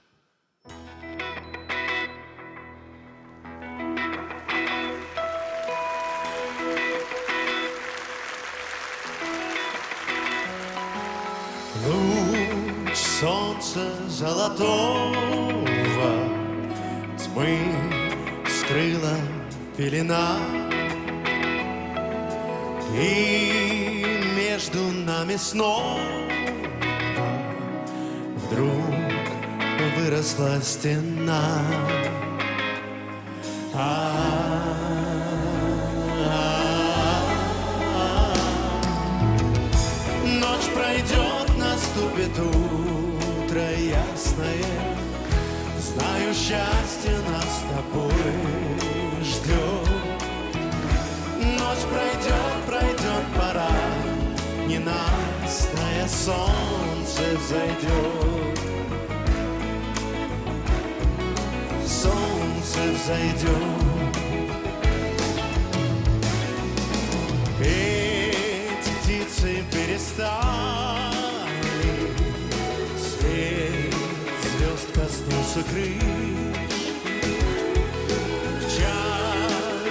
Луч солнца золотого тьмы скрыла пелена, и между нами снова вдруг выросла стена. Ночь пройдет, наступит утро ясное. Знаю, счастье нас с тобой ждет. Ночь пройдет, пройдет пора ненастное, солнце взойдет. Солнце взойдет. Петь птицы перестали, свет звезд коснулся крыш. В час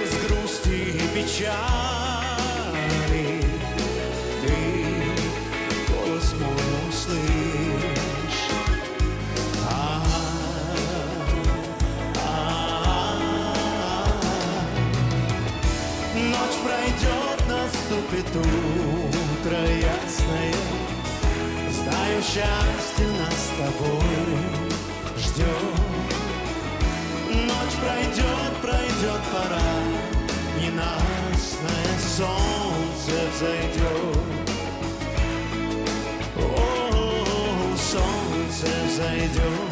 печали, ты голос мой услышь. Ночь пройдет, наступит утро ясное. Знаю, счастье нас с тобой ждет. Ночь пройдет, пройдет пора, ненастное солнце взойдет. О, солнце взойдет.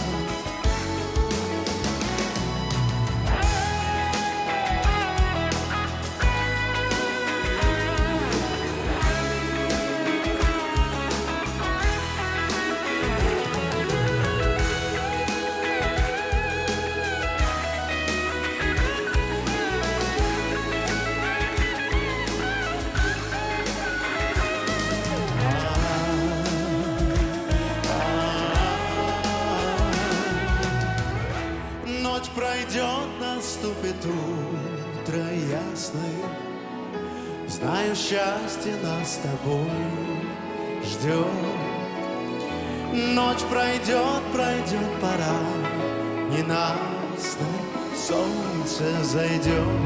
Ночь пройдет, наступит утро ясное. Знаю, счастье нас с тобой ждет. Ночь пройдет, пройдет пора, ненастное солнце взойдет.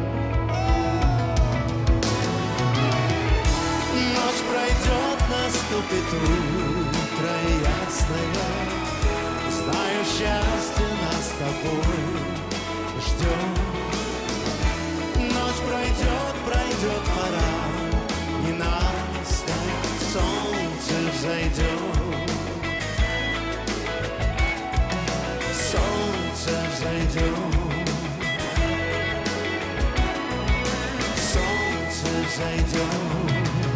Ночь пройдет, наступит утро ясное. Знаю, счастье нас с тобой ждет. Ночь пройдет, пройдет пора, ненастное солнце взойдет. Солнце взойдет. Солнце взойдет.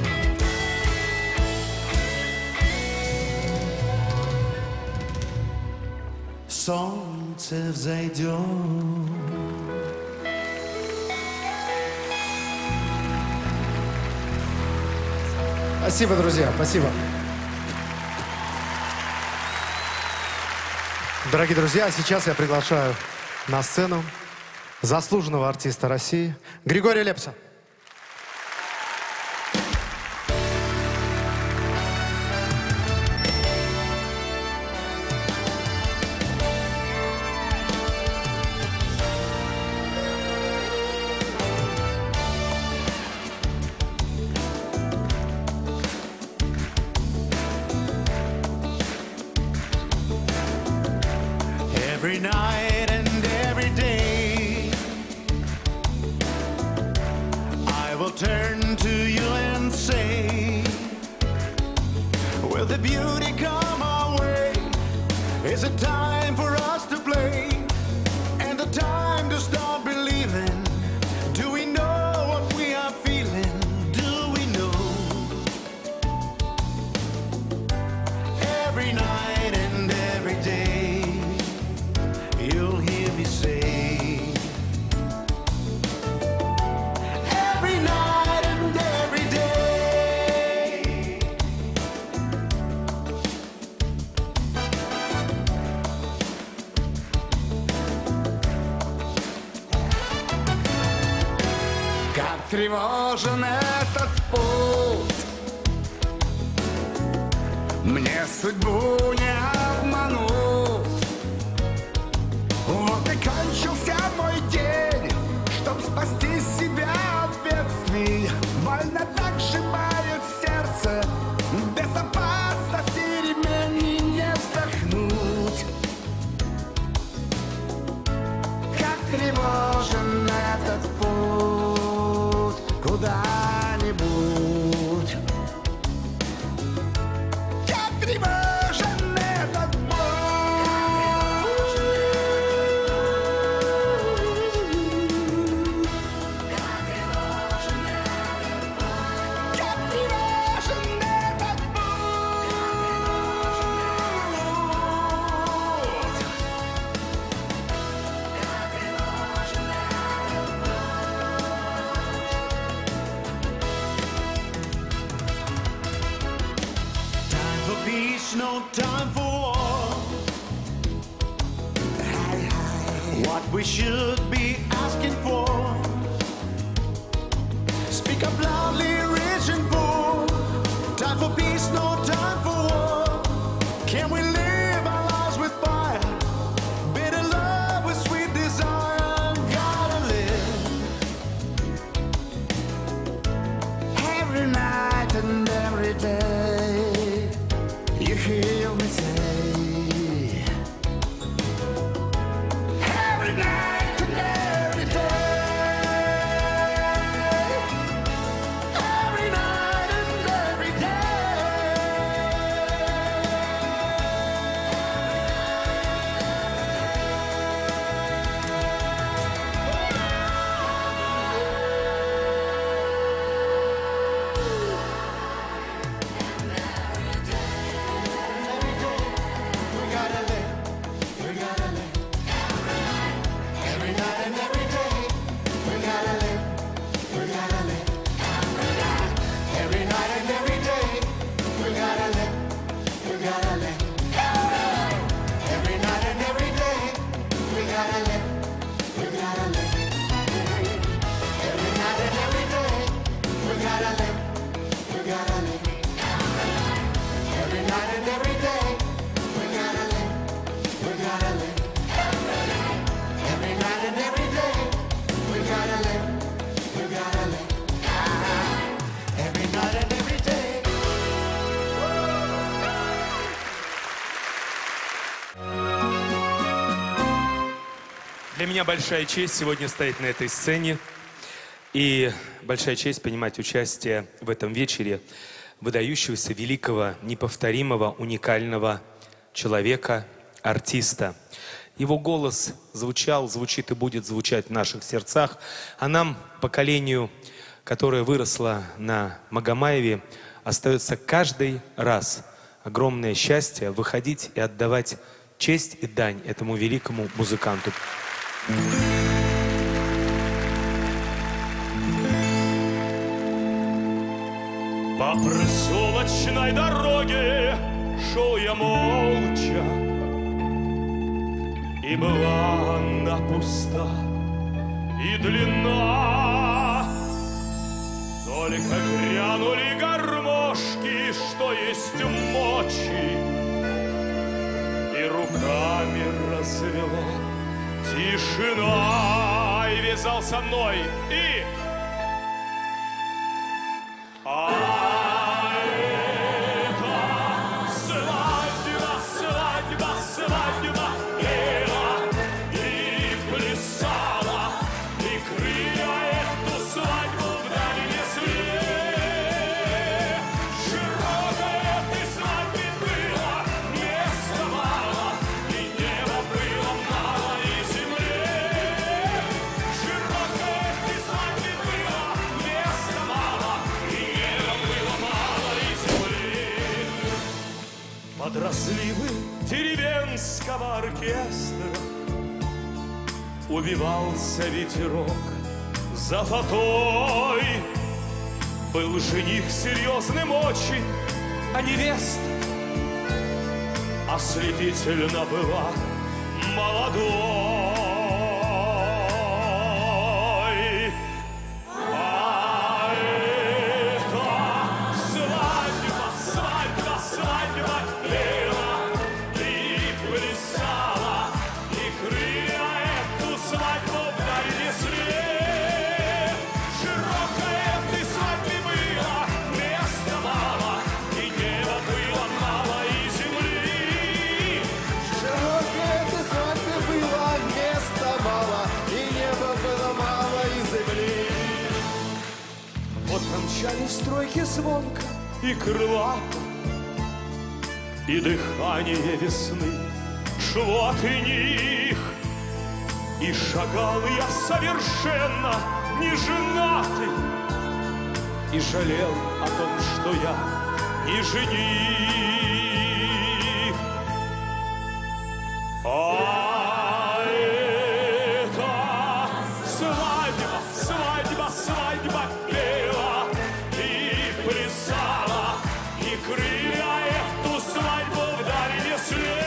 Солнце взойдет. Спасибо, друзья, спасибо. Дорогие друзья, сейчас я приглашаю на сцену заслуженного артиста России Григория Лепса. Every night and every day I will turn to you and say, will the beauty come our way? Is it time for us to play? And the time to start believing? Do we know what we are feeling? Do we know? Every night and every day you'll hear me say, every night and every day. Как тревожен этот путь, мне судьбу не обмануть. Вот и кончился мой день, чтоб спасти себя от бедствий. Больно так сжимает сердце, без опасности ремень не вздохнуть. Как тревожен этот путь куда-нибудь. Как тревожен этот путь. Peace, no time for war. What we should be asking for меня большая честь сегодня стоять на этой сцене. И большая честь принимать участие в этом вечере выдающегося, великого, неповторимого, уникального человека, артиста. Его голос звучал, звучит и будет звучать в наших сердцах. А нам, поколению, которое выросло на Магомаеве, остается каждый раз огромное счастье выходить и отдавать честь и дань этому великому музыканту. По проселочной дороге шел я молча, и была она пуста и длинна. Только грянули гармошки, что есть мочи, и руками развела тишина. И вязал со мной, и... А это свадьба, свадьба, свадьба пела и плясала, и крылья эту свадьбу вдали несли. Широкой этой свадьбе было места мало, и неба было мало, и земли. Широкой этой свадьбе было места мало, под разливы деревенского оркестра увивался ветерок за фатой. Был жених серьезным очень, а невеста ослепительно была молодой. А это свадьба, свадьба, свадьба пела и плясала, и крылья эту свадьбу вдаль несли. Широкой этой свадьбе было места мало, и неба было мало, и земли. Широкой этой свадьбе было места мало, и неба было мало, и земли. Вот промчали стройки звонко и крылато, и дыхание весны шло от них. И шагал я совершенно не женатый, и жалел о том, что я не жених. А это свадьба, свадьба, свадьба пела и плясала, и крылья эту свадьбу вдаль несли.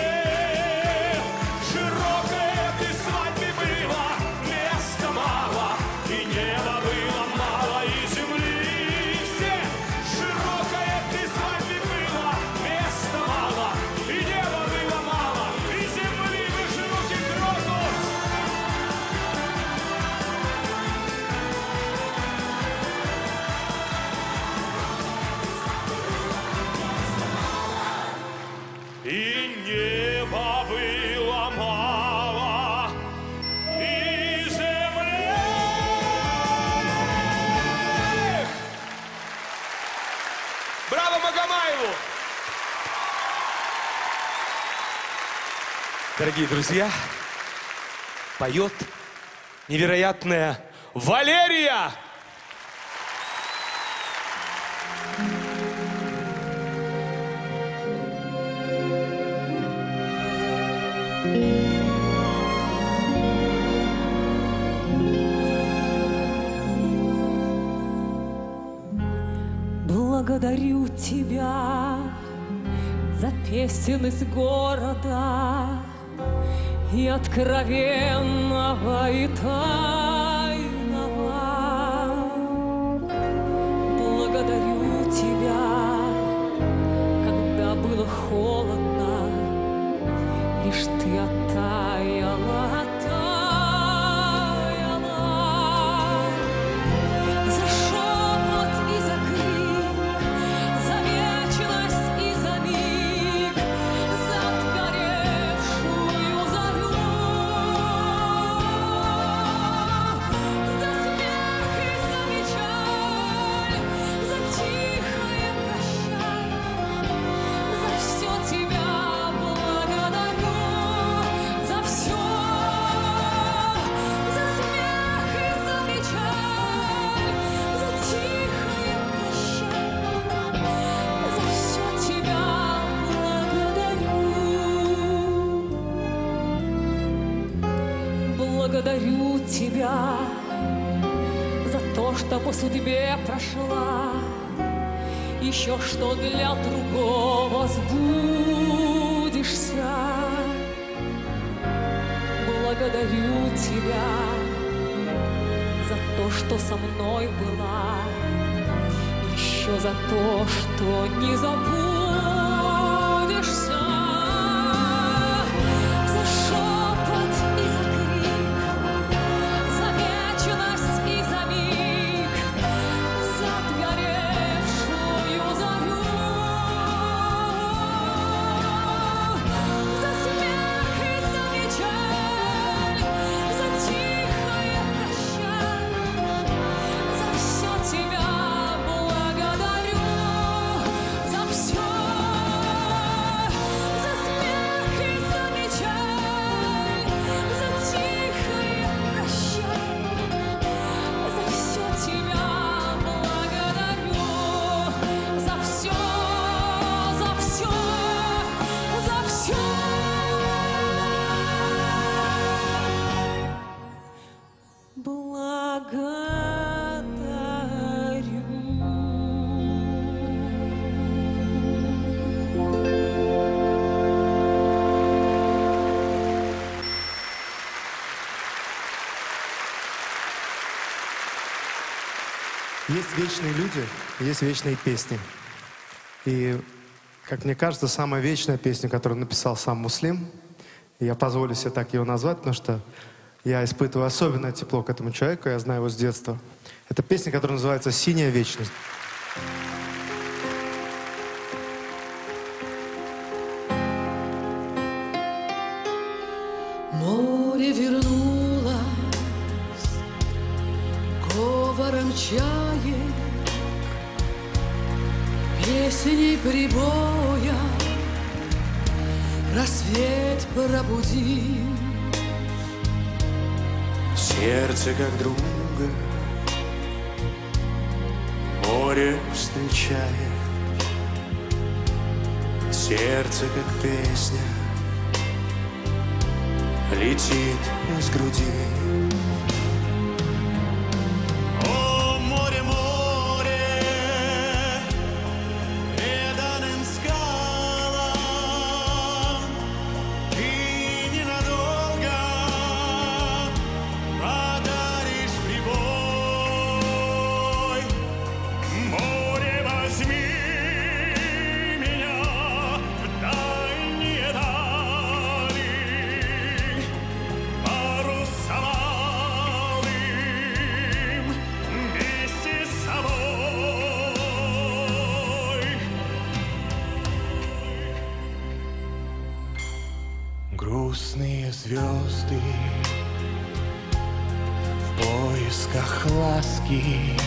Широкой этой свадьбе было места мало, и неба было мало, и земли. Все! Широкой этой свадьбе было места мало, и неба было мало, и земли. Выше руки Крокус! И неба было мало, и земли. Браво Магомаеву! Дорогие друзья, поет невероятная Валерия! Благодарю тебя за песен из города и откровенного, и тайного. Благодарю тебя, когда было холодно, лишь ты оттаяла, оттаяла. За шепот и за крик, за вечность и за миг, за отгоревшую зарю. тебя за то, что по судьбе прошла. Еще что для другого сбудешься. Благодарю тебя за то, что со мной была. Еще за то, что не забудешься. За шепот и за крик, за вечность и за миг, за отгоревшую зарю, за смех и за печаль, за тихое прощание, за все тебя благодарю, за все, за смех и за печаль, за тихое прощание, за все тебя благодарю, за все, за все, за все. Есть вечные люди, есть вечные песни. И, как мне кажется, самая вечная песня, которую написал сам Муслим, и я позволю себе так ее назвать, потому что я испытываю особенное тепло к этому человеку, я знаю его с детства. Это песня, которая называется «Синяя вечность». Море вернулось говором чаек, песней прибоя, рассвет пробудил. Сердце как друга море встречает, сердце как песня летит из груди. О, море, море, преданным скалам, ты ненадолго подаришь прибой. Море, возьми меня в дальние дали, парусовал им вместе с собой. Грустные звезды в поисках ласки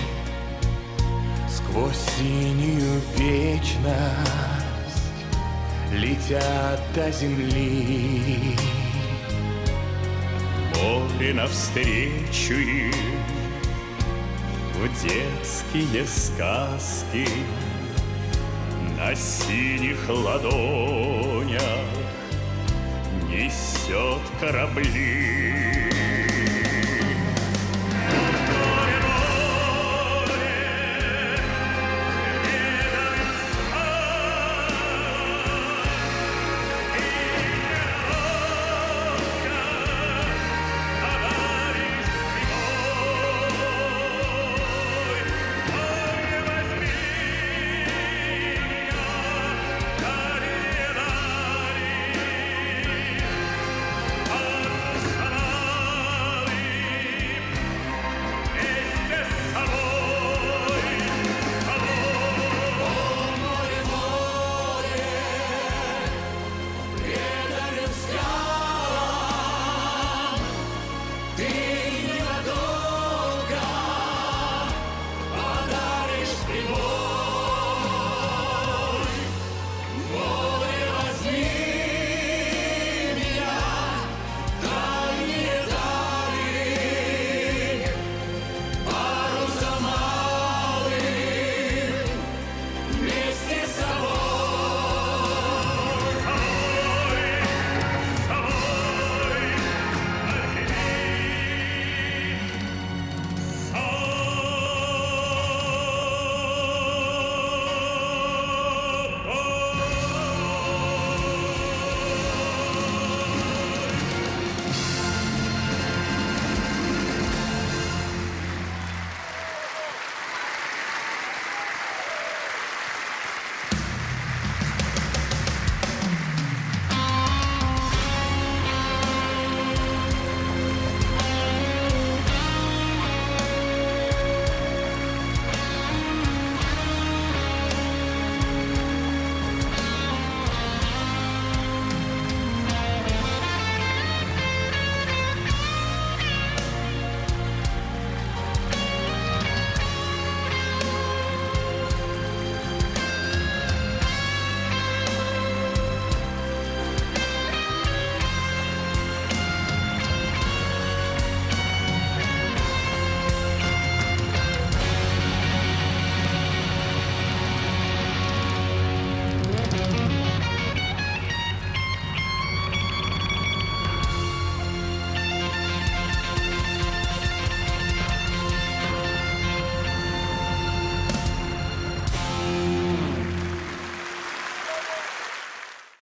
сквозь синюю вечность летят до земли. Море навстречу им в детские сказки на синих ладонях несет корабли.